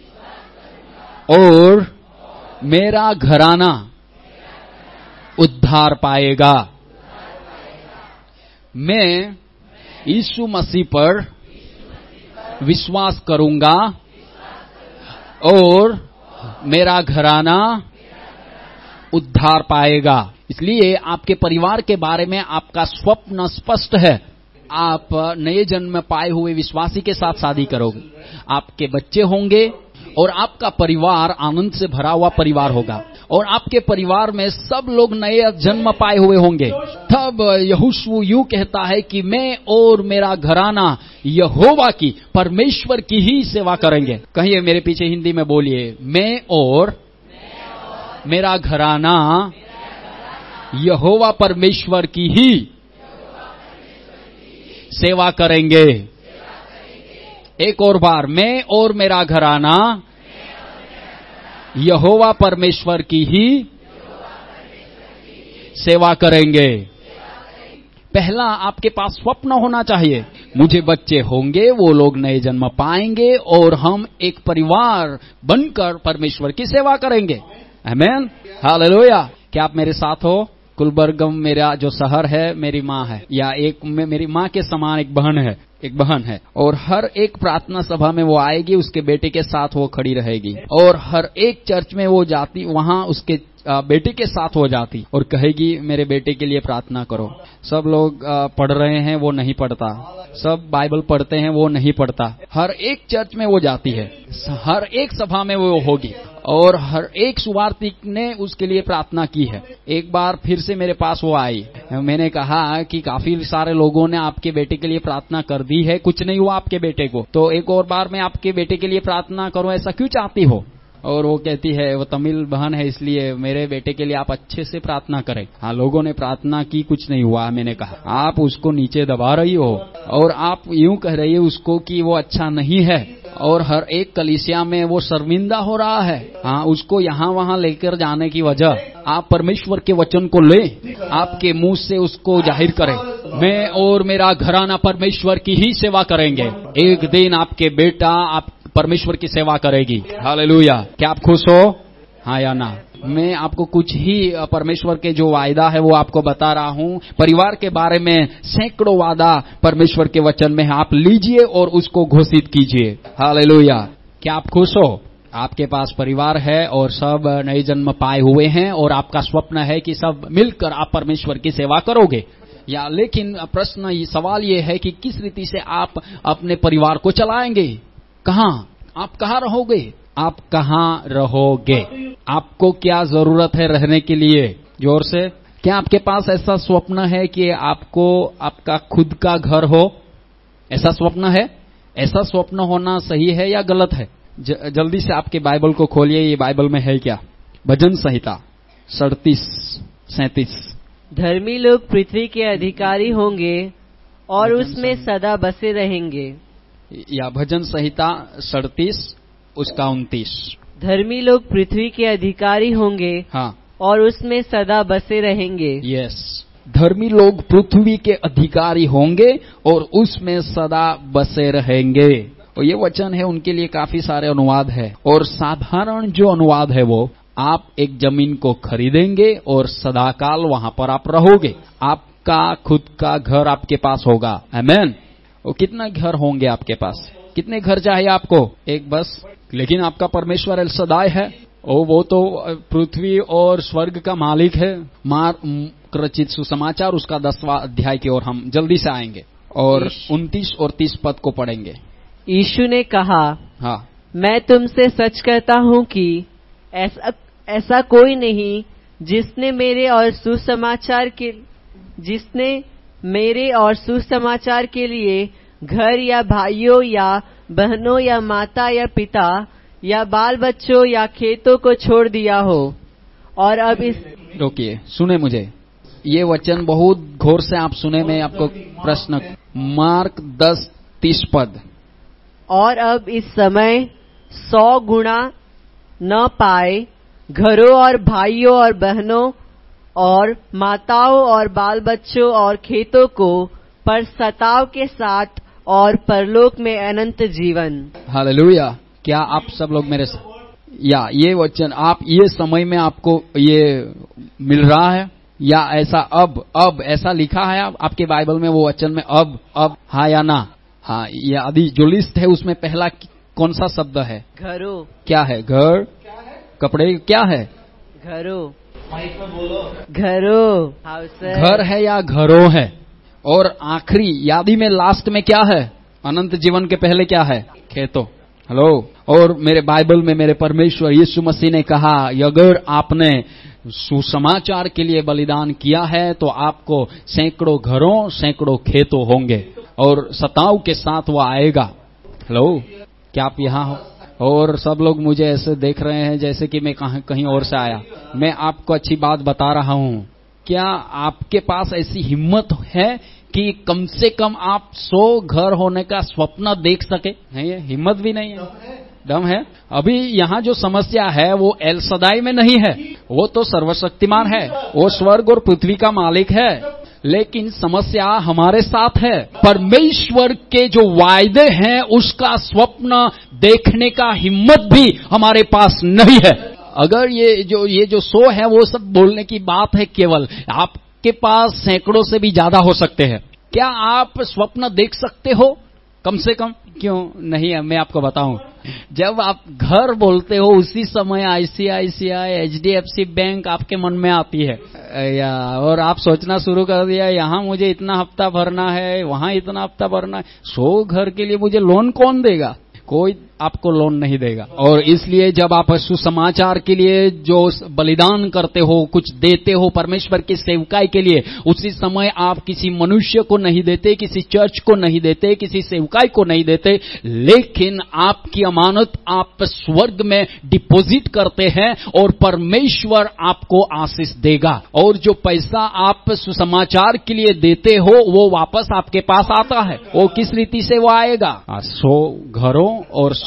और मेरा घराना उद्धार पाएगा। मैं यीशु मसीह पर विश्वास करूंगा और मेरा घराना उद्धार पाएगा। इसलिए आपके परिवार के बारे में आपका स्वप्न स्पष्ट है। आप नए जन्म पाए हुए विश्वासी के साथ शादी करोगे, आपके बच्चे होंगे और आपका परिवार आनंद से भरा हुआ परिवार होगा और आपके परिवार में सब लोग नए जन्म पाए हुए होंगे। तब यहोशू यूं कहता है कि मैं और मेरा घराना यहोवा की, परमेश्वर की ही सेवा करेंगे। कहिए मेरे पीछे हिंदी में बोलिए, मैं और मेरा घराना यहोवा परमेश्वर की ही सेवा करेंगे। एक और बार, मैं और मेरा घराना यहोवा परमेश्वर की ही सेवा करेंगे। पहला आपके पास स्वप्न होना चाहिए, मुझे बच्चे होंगे, वो लोग नए जन्म पाएंगे और हम एक परिवार बनकर परमेश्वर की सेवा करेंगे। आमीन, हालेलुया। क्या आप मेरे साथ हो? कुलबर्गम मेरा जो शहर है, मेरी माँ है, या एक मेरी माँ के समान एक बहन है, एक बहन है और हर एक प्रार्थना सभा में वो आएगी, उसके बेटे के साथ वो खड़ी रहेगी और हर एक चर्च में वो जाती, वहां उसके बेटे के साथ हो जाती और कहेगी मेरे बेटे के लिए प्रार्थना करो। सब लोग पढ़ रहे हैं, वो नहीं पढ़ता, सब बाइबल पढ़ते हैं, वो नहीं पढ़ता। हर एक चर्च में वो जाती है, हर एक सभा में वो होगी और हर एक सुवार्तिक ने उसके लिए प्रार्थना की है। एक बार फिर से मेरे पास वो आई, मैंने कहा कि काफी सारे लोगों ने आपके बेटे के लिए प्रार्थना कर दी है, कुछ नहीं हुआ आपके बेटे को, तो एक और बार मैं आपके बेटे के लिए प्रार्थना करूं, ऐसा क्यों चाहती हो? और वो कहती है, वो तमिल बहन है, इसलिए मेरे बेटे के लिए आप अच्छे से प्रार्थना करें। हाँ, लोगों ने प्रार्थना की, कुछ नहीं हुआ। मैंने कहा आप उसको नीचे दबा रही हो और आप यूं कह रही है उसको कि वो अच्छा नहीं है और हर एक कलीसिया में वो शर्मिंदा हो रहा है। हाँ, उसको यहाँ वहाँ लेकर जाने की वजह, आप परमेश्वर के वचन को ले, आपके मुंह से उसको जाहिर करें, मैं और मेरा घराना परमेश्वर की ही सेवा करेंगे। एक दिन आपके बेटा आप परमेश्वर की सेवा करेगी। हालेलुया। क्या आप खुश हो? हाँ या ना? मैं आपको कुछ ही परमेश्वर के जो वायदा है वो आपको बता रहा हूँ। परिवार के बारे में सैकड़ों वादा परमेश्वर के वचन में है, आप लीजिए और उसको घोषित कीजिए। हालेलुया। क्या आप खुश हो? आपके पास परिवार है और सब नए जन्म पाए हुए हैं और आपका स्वप्न है कि सब मिलकर आप परमेश्वर की सेवा करोगे। या लेकिन प्रश्न सवाल ये है कि किस रीति से आप अपने परिवार को चलाएंगे? कहाँ आप कहाँ रहोगे? आप कहाँ रहोगे? आपको क्या जरूरत है रहने के लिए? जोर से। क्या आपके पास ऐसा स्वप्न है कि आपको आपका खुद का घर हो? ऐसा स्वप्न है? ऐसा स्वप्न होना सही है या गलत है? ज, जल्दी से आपके बाइबल को खोलिए। ये बाइबल में है क्या? भजन संहिता सड़तीस सैतीस। धर्मी लोग पृथ्वी के अधिकारी होंगे और उसमें सदा बसे रहेंगे। या भजन संहिता सड़तीस उसका उनतीस। धर्मी लोग पृथ्वी के अधिकारी होंगे, हाँ, और उसमें सदा बसे रहेंगे। यस, धर्मी लोग पृथ्वी के अधिकारी होंगे और उसमें सदा बसे रहेंगे। और ये वचन है, उनके लिए काफी सारे अनुवाद है और साधारण जो अनुवाद है वो, आप एक जमीन को खरीदेंगे और सदाकाल वहां पर आप रहोगे। आपका खुद का घर आपके पास होगा। आमेन। और कितना घर होंगे आपके पास? कितने घर चाहिए आपको? एक बस। लेकिन आपका परमेश्वर एल सदाय है और वो तो पृथ्वी और स्वर्ग का मालिक है। मार्क रचित सुसमाचार उसका दसवां अध्याय की ओर हम जल्दी से आएंगे और उनतीस और तीस पद को पढ़ेंगे। यीशु ने कहा, हाँ, मैं तुमसे सच कहता हूँ कि ऐसा ऐसा कोई नहीं जिसने मेरे और सुसमाचार के जिसने मेरे और सुसमाचार के लिए घर या भाइयों या बहनों या माता या पिता या बाल बच्चों या खेतों को छोड़ दिया हो और अब इस। रोकिए, सुने मुझे। ये वचन बहुत घोर से आप सुने। मैं आपको प्रश्न, मार्क दस तीस पद। और अब इस समय सौ गुना न पाए घरों और भाइयों और बहनों और माताओं और बाल बच्चों और खेतों को, पर सताव के साथ और परलोक में अनंत जीवन। हालेलुया। क्या आप सब लोग मेरे साथ? या ये वचन आप ये समय में आपको ये मिल रहा है या ऐसा अब अब ऐसा लिखा है आप, आपके बाइबल में वो वचन में अब अब हाँ या ना? हाँ, ये आदि जो लिस्ट है उसमें पहला कौन सा शब्द है? घरों। क्या है? घर। कपड़े क्या है? घरों। घरों। घर है या घरों है? और आखिरी यादी में लास्ट में क्या है? अनंत जीवन के पहले क्या है? खेतों। हेलो। और मेरे बाइबल में मेरे परमेश्वर यीशु मसीह ने कहा, अगर आपने सुसमाचार के लिए बलिदान किया है तो आपको सैकड़ों घरों सैकड़ों खेतों होंगे और सताव के साथ वो आएगा। हेलो, क्या आप यहाँ हो? और सब लोग मुझे ऐसे देख रहे हैं जैसे कि मैं कहीं कहीं और से आया। मैं आपको अच्छी बात बता रहा हूँ। क्या आपके पास ऐसी हिम्मत है कि कम से कम आप सौ घर होने का स्वप्न देख सके? नहीं है, हिम्मत भी नहीं है, दम है। अभी यहाँ जो समस्या है वो एल सदाई में नहीं है, वो तो सर्वशक्तिमान है, वो स्वर्ग और पृथ्वी का मालिक है। लेकिन समस्या हमारे साथ है। परमेश्वर के जो वायदे हैं उसका स्वप्न देखने का हिम्मत भी हमारे पास नहीं है। अगर ये जो ये जो सो है वो सब बोलने की बात है, केवल आपके पास सैकड़ों से भी ज्यादा हो सकते हैं। क्या आप स्वप्न देख सकते हो? कम से कम क्यों नहीं है, मैं आपको बताऊं। जब आप घर बोलते हो उसी समय आईसीआईसीआई, एचडीएफसी बैंक आपके मन में आती है या और आप सोचना शुरू कर दिया, यहाँ मुझे इतना हफ्ता भरना है, वहाँ इतना हफ्ता भरना है, सौ घर के लिए मुझे लोन कौन देगा? कोई आपको लोन नहीं देगा। और इसलिए जब आप सुसमाचार के लिए जो बलिदान करते हो, कुछ देते हो परमेश्वर की सेवकाई के लिए, उसी समय आप किसी मनुष्य को नहीं देते, किसी चर्च को नहीं देते, किसी सेवकाई को नहीं देते, लेकिन आपकी अमानत आप स्वर्ग में डिपॉजिट करते हैं और परमेश्वर आपको आशीष देगा। और जो पैसा आप सुसमाचार के लिए देते हो वो वापस आपके पास आता है। वो किस रीति से वो आएगा? सौ घरों और सौ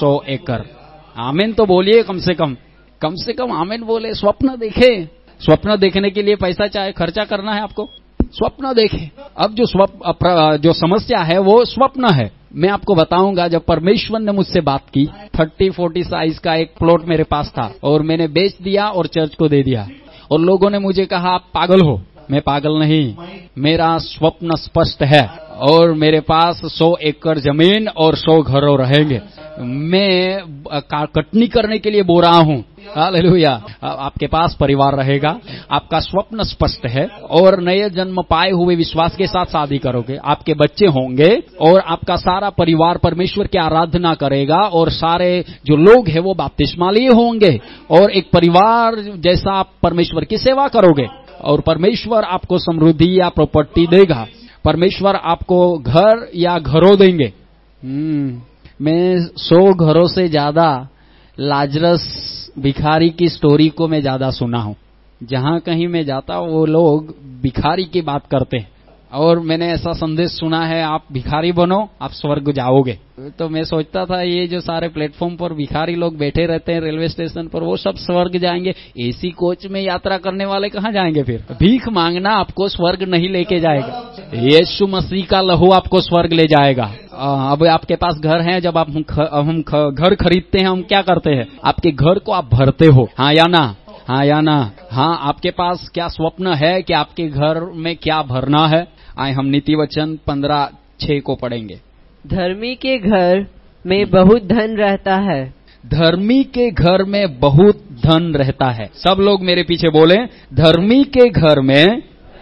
सौ एकड़। आमीन तो बोलिए कम से कम, कम से कम आमीन बोले। स्वप्न देखे, स्वप्न देखने के लिए पैसा चाहे खर्चा करना है आपको, स्वप्न देखे। अब जो स्वप्न, जो समस्या है वो स्वप्न है। मैं आपको बताऊंगा, जब परमेश्वर ने मुझसे बात की, थर्टी फोर्टी साइज का एक प्लॉट मेरे पास था और मैंने बेच दिया और चर्च को दे दिया, और लोगों ने मुझे कहा आप पागल हो। मैं पागल नहीं, मेरा स्वप्न स्पष्ट है और मेरे पास सौ एकड़ जमीन और सौ घरों रहेंगे। मैं कटनी करने के लिए बोल रहा हूँ। हालेलुया। आपके पास परिवार रहेगा, आपका स्वप्न स्पष्ट है, और नए जन्म पाए हुए विश्वास के साथ शादी करोगे, आपके बच्चे होंगे और आपका सारा परिवार परमेश्वर की आराधना करेगा, और सारे जो लोग हैं वो बपतिस्मा लिए होंगे, और एक परिवार जैसा आप परमेश्वर की सेवा करोगे, और परमेश्वर आपको समृद्धि या प्रॉपर्टी देगा, परमेश्वर आपको घर या घरों देंगे। हम्म मैं सौ घरों से ज्यादा लाजरस भिखारी की स्टोरी को मैं ज्यादा सुना हूं। जहां कहीं मैं जाता हूं वो लोग भिखारी की बात करते हैं, और मैंने ऐसा संदेश सुना है, आप भिखारी बनो आप स्वर्ग जाओगे। तो मैं सोचता था ये जो सारे प्लेटफॉर्म पर भिखारी लोग बैठे रहते हैं रेलवे स्टेशन पर, वो सब स्वर्ग जाएंगे। एसी कोच में यात्रा करने वाले कहां जाएंगे? फिर भीख मांगना आपको स्वर्ग नहीं लेके जाएगा, यीशु मसीह का लहू आपको स्वर्ग ले जाएगा। अब आपके पास घर है, जब आप हम घर खरीदते हैं हम क्या करते हैं? आपके घर को आप भरते हो, हाँ या ना? हाँ या ना? हाँ, आपके पास क्या स्वप्न है कि आपके घर में क्या भरना है? आए हम नीति वचन पंद्रह छह को पढ़ेंगे। धर्मी के घर में बहुत धन रहता है। धर्मी के घर में बहुत धन रहता है। सब लोग मेरे पीछे बोले, धर्मी के घर में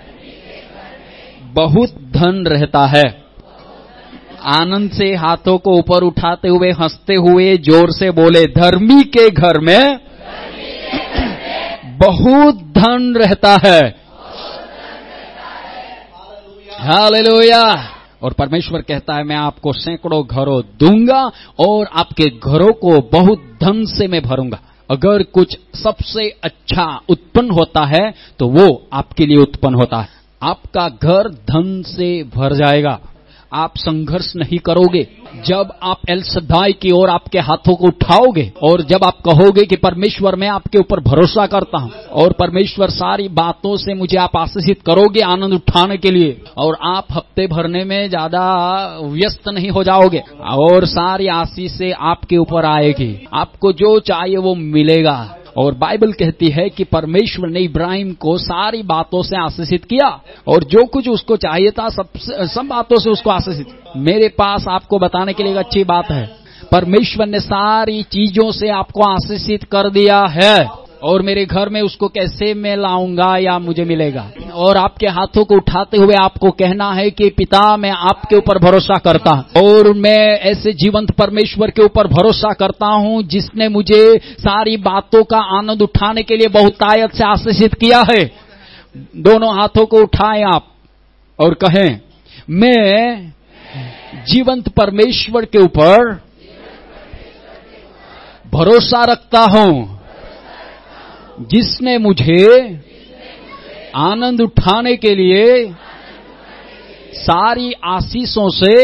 बहुत धन रहता है। आनंद से हाथों को ऊपर उठाते हुए, हंसते हुए जोर से बोले, धर्मी के घर में बहुत धन रहता है। हालेलुया। और परमेश्वर कहता है मैं आपको सैकड़ों घरों दूंगा और आपके घरों को बहुत धन से मैं भरूंगा। अगर कुछ सबसे अच्छा उत्पन्न होता है तो वो आपके लिए उत्पन्न होता है। आपका घर धन से भर जाएगा, आप संघर्ष नहीं करोगे। जब आप एल सदाई की ओर आपके हाथों को उठाओगे और जब आप कहोगे कि परमेश्वर मैं आपके ऊपर भरोसा करता हूं और परमेश्वर सारी बातों से मुझे आप आशीषित करोगे आनंद उठाने के लिए, और आप हफ्ते भरने में ज्यादा व्यस्त नहीं हो जाओगे और सारी आशीष से आपके ऊपर आएगी, आपको जो चाहिए वो मिलेगा। और बाइबल कहती है कि परमेश्वर ने इब्राहिम को सारी बातों से आशीषित किया और जो कुछ उसको चाहिए था सब सब बातों से उसको आशीषित। मेरे पास आपको बताने के लिए एक अच्छी बात है, परमेश्वर ने सारी चीजों से आपको आशीषित कर दिया है, और मेरे घर में उसको कैसे मैं लाऊंगा या मुझे मिलेगा। और आपके हाथों को उठाते हुए आपको कहना है कि पिता मैं आपके ऊपर भरोसा करता हूं और मैं ऐसे जीवंत परमेश्वर के ऊपर भरोसा करता हूं जिसने मुझे सारी बातों का आनंद उठाने के लिए बहुतायत से आशीषित किया है। दोनों हाथों को उठाएं आप और कहें, मैं जीवंत परमेश्वर के ऊपर भरोसा रखता हूं जिसने मुझे आनंद उठाने के लिए सारी आशीषों से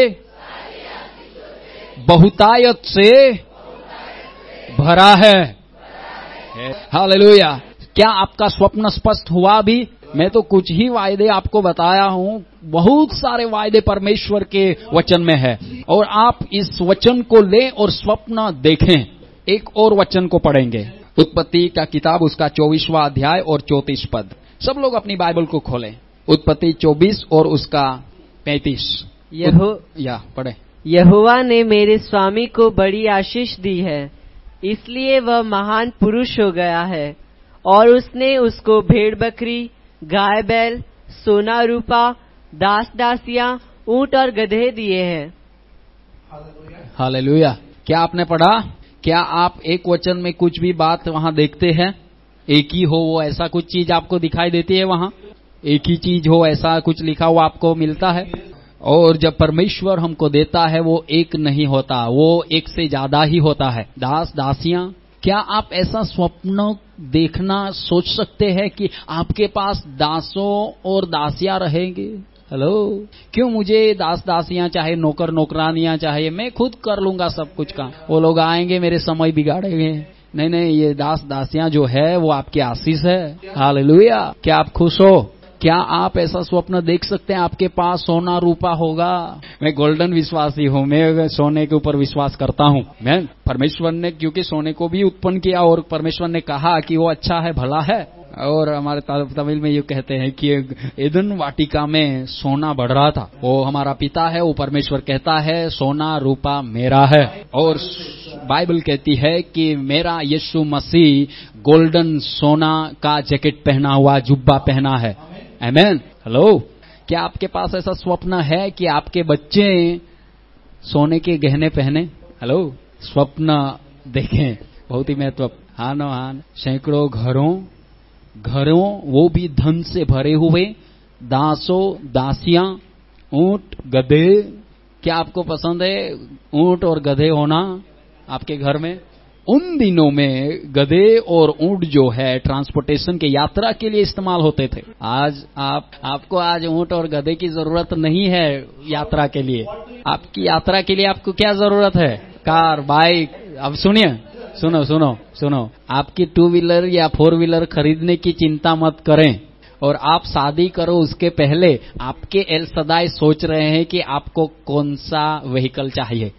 बहुतायत से भरा है। हालेलुया। क्या आपका स्वप्न स्पष्ट हुआ? अभी मैं तो कुछ ही वायदे आपको बताया हूं, बहुत सारे वायदे परमेश्वर के वचन में है, और आप इस वचन को लें और स्वप्न देखें। एक और वचन को पढ़ेंगे, उत्पत्ति का किताब उसका चौबीसवां अध्याय और चौतीस पद। सब लोग अपनी बाइबल को खोलें, उत्पत्ति चौबीस और उसका पैंतीस। यहो या पढ़े। यहोवा ने मेरे स्वामी को बड़ी आशीष दी है, इसलिए वह महान पुरुष हो गया है, और उसने उसको भेड़ बकरी, गाय बैल, सोना रूपा, दास दासियां, ऊंट और गधे दिए हैं। हालेलुया। क्या आपने पढ़ा? क्या आप एक वचन में कुछ भी बात वहां देखते हैं? एक ही हो वो ऐसा कुछ चीज आपको दिखाई देती है? वहां एक ही चीज हो ऐसा कुछ लिखा हुआ आपको मिलता है? और जब परमेश्वर हमको देता है वो एक नहीं होता, वो एक से ज्यादा ही होता है। दास दासियां, क्या आप ऐसा स्वप्न देखना सोच सकते हैं कि आपके पास दासों और दासियां रहेंगे? हेलो, क्यों मुझे दास दासियां चाहे नौकर नौकरानियां चाहे, मैं खुद कर लूंगा सब कुछ काम। वो लोग आएंगे मेरे समय बिगाड़ेंगे। नहीं नहीं, ये दास दासियां जो है वो आपकी आशीष है। हालेलुया। क्या आप खुश हो? क्या आप ऐसा स्वप्न देख सकते हैं आपके पास सोना रूपा होगा? मैं गोल्डन विश्वासी हूँ, मैं सोने के ऊपर विश्वास करता हूँ। मैं परमेश्वर ने क्योंकि सोने को भी उत्पन्न किया और परमेश्वर ने कहा कि वो अच्छा है, भला है। और हमारे तमिल में ये कहते हैं कि एदन वाटिका में सोना बढ़ रहा था। वो हमारा पिता है, वो परमेश्वर कहता है सोना रूपा मेरा है। और बाइबल कहती है कि मेरा यीशु मसीह गोल्डन सोना का जैकेट पहना हुआ, जुब्बा पहना है। आमेन। हेलो, क्या आपके पास ऐसा स्वप्न है कि आपके बच्चे सोने के गहने पहने? हेलो, स्वप्न देखें, बहुत ही महत्व। हाँ न हाँ, सैकड़ों घरों घरों वो भी धन से भरे हुए, दासों दासियां, ऊंट गधे। क्या आपको पसंद है ऊंट और गधे होना आपके घर में? उन दिनों में गधे और ऊंट जो है ट्रांसपोर्टेशन के, यात्रा के लिए इस्तेमाल होते थे। आज आप आपको आज ऊंट और गधे की जरूरत नहीं है यात्रा के लिए। आपकी यात्रा के लिए आपको क्या जरूरत है? Car, bike. अब सुनिए, सुनो सुनो सुनो, आपकी टू व्हीलर या फोर व्हीलर खरीदने की चिंता मत करें। और आप शादी करो उसके पहले आपके एल सदाई सोच रहे हैं कि आपको कौन सा व्हीकल चाहिए।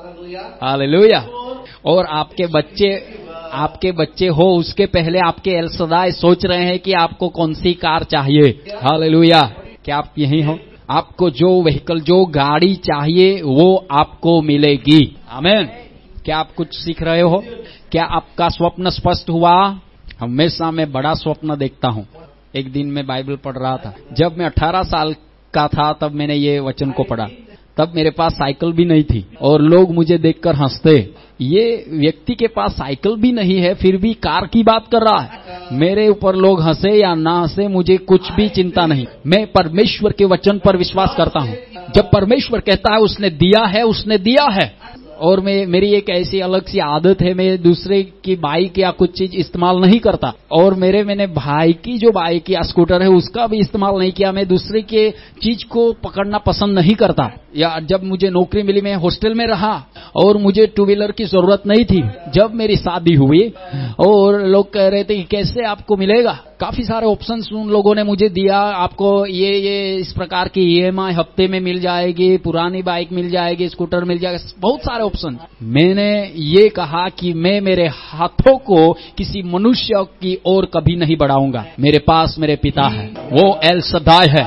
हालेलुया। और आपके बच्चे आपके बच्चे हो उसके पहले आपके एल सदाई सोच रहे हैं कि आपको कौन सी कार चाहिए। हालेलुया। क्या आप यही हो? आपको जो व्हीकल, जो गाड़ी चाहिए वो आपको मिलेगी। आमीन। क्या आप कुछ सीख रहे हो? क्या आपका स्वप्न स्पष्ट हुआ? हमेशा मैं बड़ा स्वप्न देखता हूँ। एक दिन मैं बाइबल पढ़ रहा था, जब मैं अठारह साल का था तब मैंने ये वचन को पढ़ा। तब मेरे पास साइकिल भी नहीं थी और लोग मुझे देखकर हंसते, ये व्यक्ति के पास साइकिल भी नहीं है फिर भी कार की बात कर रहा है। मेरे ऊपर लोग हंसे या ना हंसे मुझे कुछ भी चिंता नहीं। मैं परमेश्वर के वचन पर विश्वास करता हूँ। जब परमेश्वर कहता है उसने दिया है, उसने दिया है। और मैं मेरी एक ऐसी अलग सी आदत है, मैं दूसरे की बाइक या कुछ चीज इस्तेमाल नहीं करता। और मेरे मैंने भाई की जो बाइक या स्कूटर है उसका भी इस्तेमाल नहीं किया। मैं दूसरे के चीज को पकड़ना पसंद नहीं करता। या जब मुझे नौकरी मिली, मैं हॉस्टल में रहा और मुझे टू व्हीलर की जरूरत नहीं थी। जब मेरी शादी हुई और लोग कह रहे थे कि कैसे आपको मिलेगा, काफी सारे ऑप्शंस उन लोगों ने मुझे दिया। आपको ये ये इस प्रकार की ई एम आई हफ्ते में मिल जाएगी, पुरानी बाइक मिल जाएगी, स्कूटर मिल जाएगा, बहुत सारे ऑप्शन। मैंने ये कहा कि मैं मेरे हाथों को किसी मनुष्य की ओर कभी नहीं बढ़ाऊंगा। मेरे पास मेरे पिता है, वो एल सदाई है।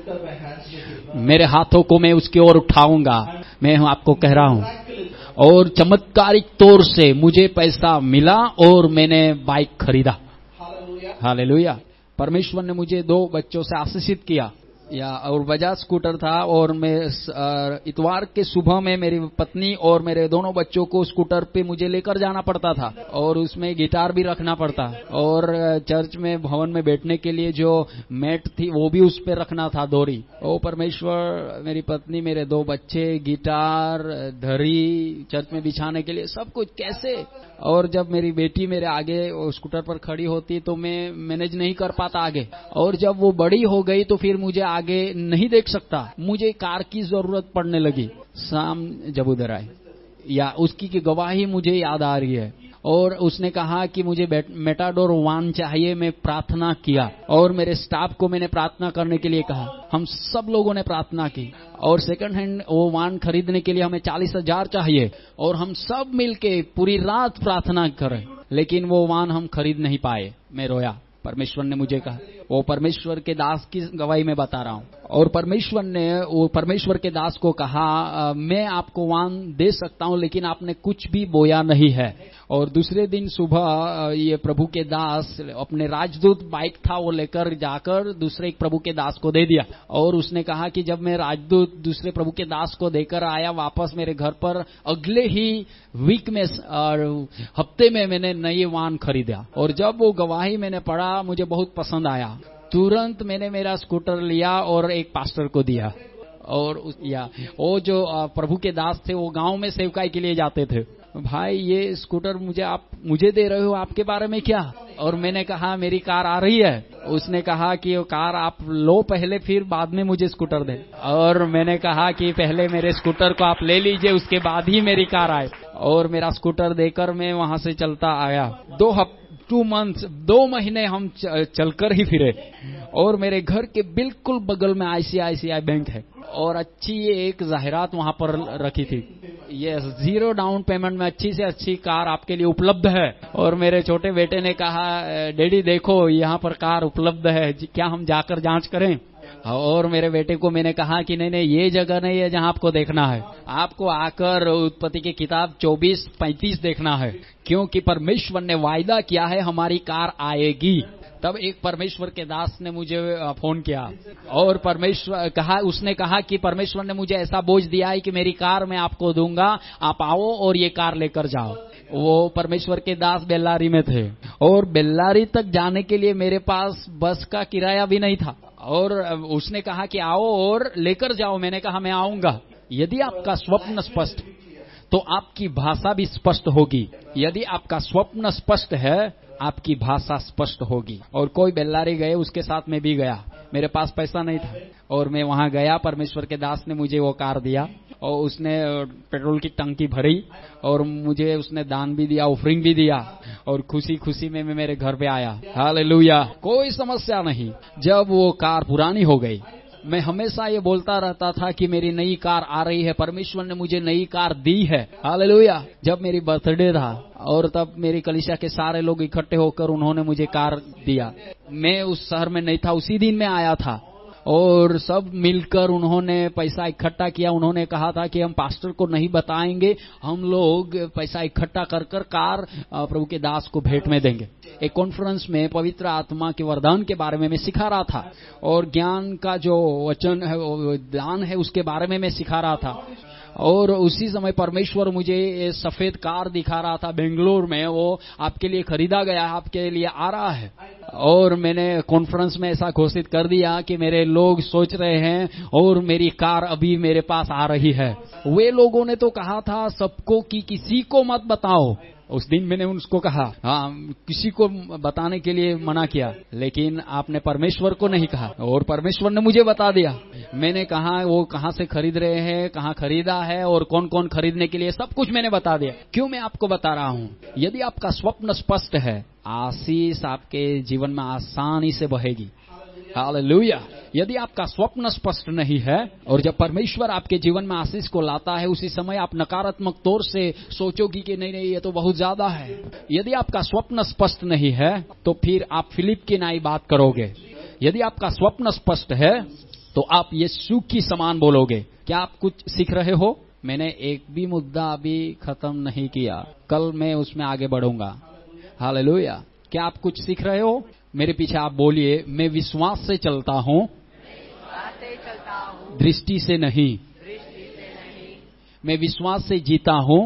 मेरे हाथों को मैं उसकी ओर उठाऊंगा। मैं आपको कह रहा हूं। और चमत्कारिक तौर से मुझे पैसा मिला और मैंने बाइक खरीदा। हालेलुया। परमेश्वर ने मुझे दो बच्चों से आशीषित किया। या और बजाज स्कूटर था और मैं इतवार के सुबह में मेरी पत्नी और मेरे दोनों बच्चों को स्कूटर पे मुझे लेकर जाना पड़ता था और उसमें गिटार भी रखना पड़ता। और चर्च में भवन में बैठने के लिए जो मैट थी वो भी उस पे रखना था, डोरी। ओ परमेश्वर, मेरी पत्नी, मेरे दो बच्चे, गिटार, धरी चर्च में बिछाने के लिए सब कुछ कैसे। और जब मेरी बेटी मेरे आगे स्कूटर पर खड़ी होती तो मैं मैनेज नहीं कर पाता आगे। और जब वो बड़ी हो गई तो फिर मुझे आगे नहीं देख सकता, मुझे कार की जरूरत पड़ने लगी। शाम जब उधर आए या उसकी की गवाही मुझे याद आ रही है। और उसने कहा कि मुझे मेटाडोर वान चाहिए। मैं प्रार्थना किया और मेरे स्टाफ को मैंने प्रार्थना करने के लिए कहा। हम सब लोगों ने प्रार्थना की और सेकंड हैंड वो वान खरीदने के लिए हमें चालीस हजार चाहिए और हम सब मिलके पूरी रात प्रार्थना करें, लेकिन वो वान हम खरीद नहीं पाए। मैं रोया। परमेश्वर ने मुझे कहा, वो परमेश्वर के दास की गवाही में बता रहा हूँ। और परमेश्वर ने वो परमेश्वर के दास को कहा, मैं आपको वान दे सकता हूँ लेकिन आपने कुछ भी बोया नहीं है। और दूसरे दिन सुबह ये प्रभु के दास अपने राजदूत बाइक था वो लेकर जाकर दूसरे एक प्रभु के दास को दे दिया। और उसने कहा कि जब मैं राजदूत दूसरे प्रभु के दास को देकर आया वापस मेरे घर पर, अगले ही वीक में हफ्ते में मैंने नई वान खरीदा। और जब वो गवाही मैंने पढ़ा मुझे बहुत पसंद आया। तुरंत मैंने मेरा स्कूटर लिया और एक पास्टर को दिया। और उस, या वो जो प्रभु के दास थे वो गांव में सेवकाई के लिए जाते थे भाई ये स्कूटर मुझे आप मुझे दे रहे हो, आपके बारे में क्या? और मैंने कहा मेरी कार आ रही है। उसने कहा कि वो कार आप लो पहले, फिर बाद में मुझे स्कूटर दे। और मैंने कहा कि पहले मेरे स्कूटर को आप ले लीजिए, उसके बाद ही मेरी कार आए। और मेरा स्कूटर देकर मैं वहां से चलता आया। दो हफ्ते टू मंथ्स दो महीने हम चलकर ही फिरे। और मेरे घर के बिल्कुल बगल में आईसीआईसीआई बैंक है और अच्छी एक जाहिरात वहां पर रखी थी, ये जीरो डाउन पेमेंट में अच्छी से अच्छी कार आपके लिए उपलब्ध है। और मेरे छोटे बेटे ने कहा डैडी देखो यहाँ पर कार उपलब्ध है, क्या हम जाकर जांच करें? और मेरे बेटे को मैंने कहा कि नहीं नहीं ये जगह नहीं है जहां आपको देखना है, आपको आकर उत्पत्ति की किताब चौबीस पैंतीस देखना है, क्योंकि परमेश्वर ने वायदा किया है हमारी कार आएगी। तब एक परमेश्वर के दास ने मुझे फोन किया और परमेश्वर कहा उसने कहा कि परमेश्वर ने मुझे ऐसा बोझ दिया है कि मेरी कार मैं आपको दूंगा, आप आओ और ये कार लेकर जाओ। वो परमेश्वर के दास बेल्लारी में थे और बेल्लारी तक जाने के लिए मेरे पास बस का किराया भी नहीं था। और उसने कहा कि आओ और लेकर जाओ। मैंने कहा मैं आऊंगा। यदि आपका स्वप्न स्पष्ट तो आपकी भाषा भी स्पष्ट होगी। यदि आपका स्वप्न स्पष्ट है आपकी भाषा स्पष्ट होगी। और कोई बेल्लारी गए, उसके साथ में भी गया। मेरे पास पैसा नहीं था और मैं वहां गया। परमेश्वर के दास ने मुझे वो कार दिया और उसने पेट्रोल की टंकी भरी और मुझे उसने दान भी दिया, ऑफरिंग भी दिया। और खुशी खुशी में मैं मेरे घर पे आया। हालेलुया, कोई समस्या नहीं। जब वो कार पुरानी हो गई, मैं हमेशा ये बोलता रहता था कि मेरी नई कार आ रही है, परमेश्वर ने मुझे नई कार दी है। हालेलुया। जब मेरी बर्थडे था और तब मेरी कलीसिया के सारे लोग इकट्ठे होकर उन्होंने मुझे कार दिया। मैं उस शहर में नहीं था, उसी दिन मैं आया था और सब मिलकर उन्होंने पैसा इकट्ठा किया। उन्होंने कहा था कि हम पास्टर को नहीं बताएंगे, हम लोग पैसा इकट्ठा कर कर कार प्रभु के दास को भेंट में देंगे। एक कॉन्फ्रेंस में पवित्र आत्मा के वरदान के बारे में मैं सिखा रहा था और ज्ञान का जो वचन है, दान है, उसके बारे में मैं सिखा रहा था। और उसी समय परमेश्वर मुझे सफेद कार दिखा रहा था बेंगलोर में, वो आपके लिए खरीदा गया है, आपके लिए आ रहा है। और मैंने कॉन्फ्रेंस में ऐसा घोषित कर दिया कि मेरे लोग सोच रहे हैं और मेरी कार अभी मेरे पास आ रही है। वे लोगों ने तो कहा था सबको कि किसी को मत बताओ। उस दिन मैंने उसको कहा, हाँ किसी को बताने के लिए मना किया, लेकिन आपने परमेश्वर को नहीं कहा और परमेश्वर ने मुझे बता दिया। मैंने कहा वो कहाँ से खरीद रहे हैं, कहाँ खरीदा है और कौन कौन खरीदने के लिए, सब कुछ मैंने बता दिया। क्यों मैं आपको बता रहा हूँ? यदि आपका स्वप्न स्पष्ट है, आशीष आपके जीवन में आसानी से बहेगी। हालेलुया। यदि आपका स्वप्न स्पष्ट नहीं है और जब परमेश्वर आपके जीवन में आशीष को लाता है, उसी समय आप नकारात्मक तौर से सोचोगी कि नहीं नहीं ये तो बहुत ज्यादा है। यदि आपका स्वप्न स्पष्ट नहीं है तो फिर आप फिलिप की नाई बात करोगे। यदि आपका स्वप्न स्पष्ट है तो आप यीशु की समान बोलोगे। क्या आप कुछ सीख रहे हो? मैंने एक भी मुद्दा अभी खत्म नहीं किया, कल मैं उसमें आगे बढ़ूंगा। हालेलुया। क्या आप कुछ सीख रहे हो? मेरे पीछे आप बोलिए, मैं विश्वास से चलता हूँ, दृष्टि से नहीं। मैं विश्वास से जीता हूँ,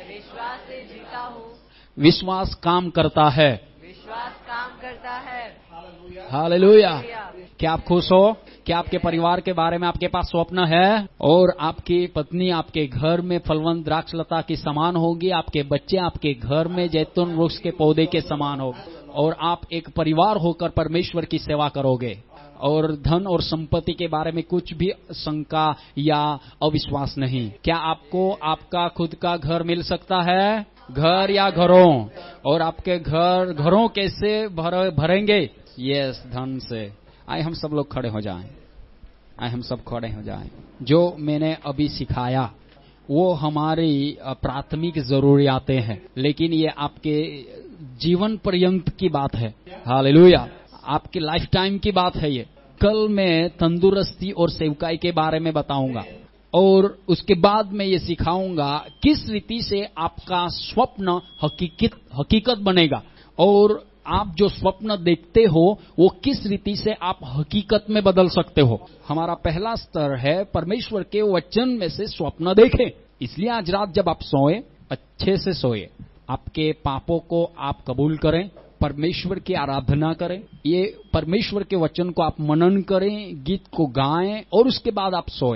विश्वास काम करता है। विश्वास काम करता है। हालेलुया। क्या आप खुश हो? क्या आपके परिवार के बारे में आपके पास स्वप्न है? और आपकी पत्नी आपके घर में फलवंत द्राक्षलता की समान होगी, आपके बच्चे आपके घर में जैतून वृक्ष के पौधे के समान होंगे और आप एक परिवार होकर परमेश्वर की सेवा करोगे। और धन और संपत्ति के बारे में कुछ भी शंका या अविश्वास नहीं। क्या आपको आपका खुद का घर मिल सकता है? घर या घरों? और आपके घर घरों कैसे भर, भरेंगे? यस, धन से। आए हम सब लोग खड़े हो जाएं। आए हम सब खड़े हो जाएं। जो मैंने अभी सिखाया वो हमारी प्राथमिक जरूरियातें हैं, लेकिन ये आपके जीवन पर्यंत की बात है। हालेलुया। आपकी लाइफ टाइम की बात है ये। कल मैं तंदुरुस्ती और सेवकाई के बारे में बताऊंगा और उसके बाद मैं ये सिखाऊंगा किस रीति से आपका स्वप्न हकीकत हकीकत बनेगा और आप जो स्वप्न देखते हो वो किस रीति से आप हकीकत में बदल सकते हो। हमारा पहला स्तर है परमेश्वर के वचन में से स्वप्न देखें। इसलिए आज रात जब आप सोए, अच्छे से सोए, आपके पापों को आप कबूल करें, परमेश्वर की आराधना करें, ये परमेश्वर के वचन को आप मनन करें, गीत को गाएं और उसके बाद आप सोए।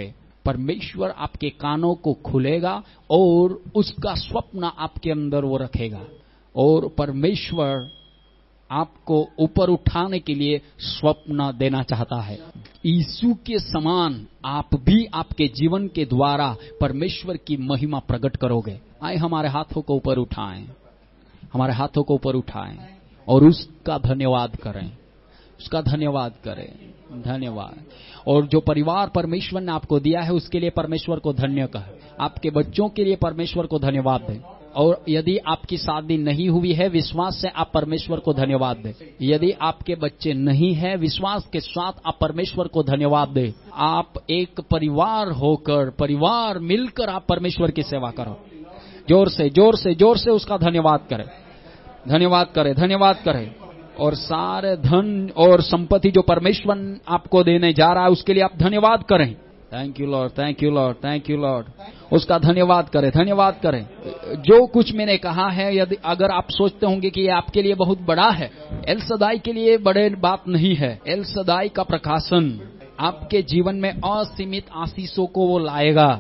परमेश्वर आपके कानों को खुलेगा और उसका स्वप्न आपके अंदर वो रखेगा, और परमेश्वर आपको ऊपर उठाने के लिए स्वप्न देना चाहता है। यीशु के समान आप भी आपके जीवन के द्वारा परमेश्वर की महिमा प्रकट करोगे। आए हमारे हाथों को ऊपर उठाएं, हमारे हाथों को ऊपर उठाएं और उसका धन्यवाद करें, उसका धन्यवाद करें। धन्यवाद। और जो परिवार परमेश्वर ने आपको दिया है उसके लिए परमेश्वर को धन्य कहें। आपके बच्चों के लिए परमेश्वर को धन्यवाद दें। और यदि आपकी शादी नहीं हुई है, विश्वास से आप परमेश्वर को धन्यवाद दें। यदि आपके बच्चे नहीं हैं, विश्वास के साथ आप परमेश्वर को धन्यवाद दें। आप एक परिवार होकर, परिवार मिलकर आप परमेश्वर की सेवा करो। जोर से जोर से जोर से उसका धन्यवाद करें, धन्यवाद करें, धन्यवाद करें। और सारे धन और संपत्ति जो परमेश्वर आपको देने जा रहा है उसके लिए आप धन्यवाद करें। Thank you lord, thank you lord, thank you lord. उसका धन्यवाद करें, धन्यवाद करें। जो कुछ मैंने कहा है, यदि अगर आप सोचते होंगे कि ये आपके लिए बहुत बड़ा है, एल सदाई के लिए बड़े बात नहीं है। एल सदाई का प्रकाशन आपके जीवन में असीमित आशीषों को वो लाएगा।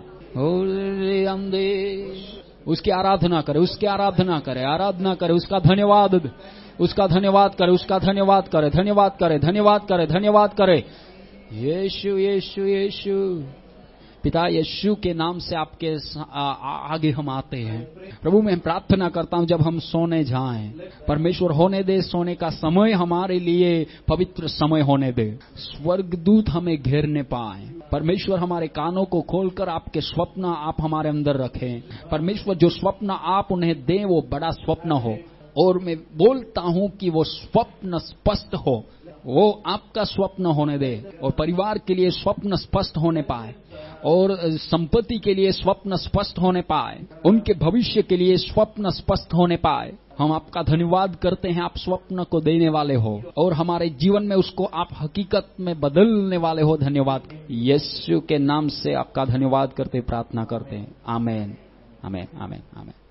उसकी आराधना करें, उसकी आराधना करें, आराधना करें, उसका धन्यवाद, उसका धन्यवाद करें, उसका धन्यवाद करें, धन्यवाद करें, धन्यवाद करें, धन्यवाद करें। यीशु यीशु यीशु। पिता यीशु के नाम से आपके आगे हम आते हैं प्रभु। मैं प्रार्थना करता हूं जब हम सोने जाएं, परमेश्वर होने दे सोने का समय हमारे लिए पवित्र समय होने दे। स्वर्गदूत हमें घेरने पाए। परमेश्वर हमारे कानों को खोलकर आपके स्वप्न आप हमारे अंदर रखें। परमेश्वर जो स्वप्न आप उन्हें दें वो बड़ा स्वप्न हो, और मैं बोलता हूं कि वो स्वप्न स्पष्ट हो, वो आपका स्वप्न होने दे। और परिवार के लिए स्वप्न स्पष्ट होने पाए, और संपत्ति के लिए स्वप्न स्पष्ट होने पाए, उनके भविष्य के लिए स्वप्न स्पष्ट होने पाए। हम आपका धन्यवाद करते हैं, आप स्वप्न को देने वाले हो और हमारे जीवन में उसको आप हकीकत में बदलने वाले हो। धन्यवाद। यीशु के नाम से आपका धन्यवाद करते प्रार्थना करते हैं। आमीन, आमीन, आमीन, आमीन।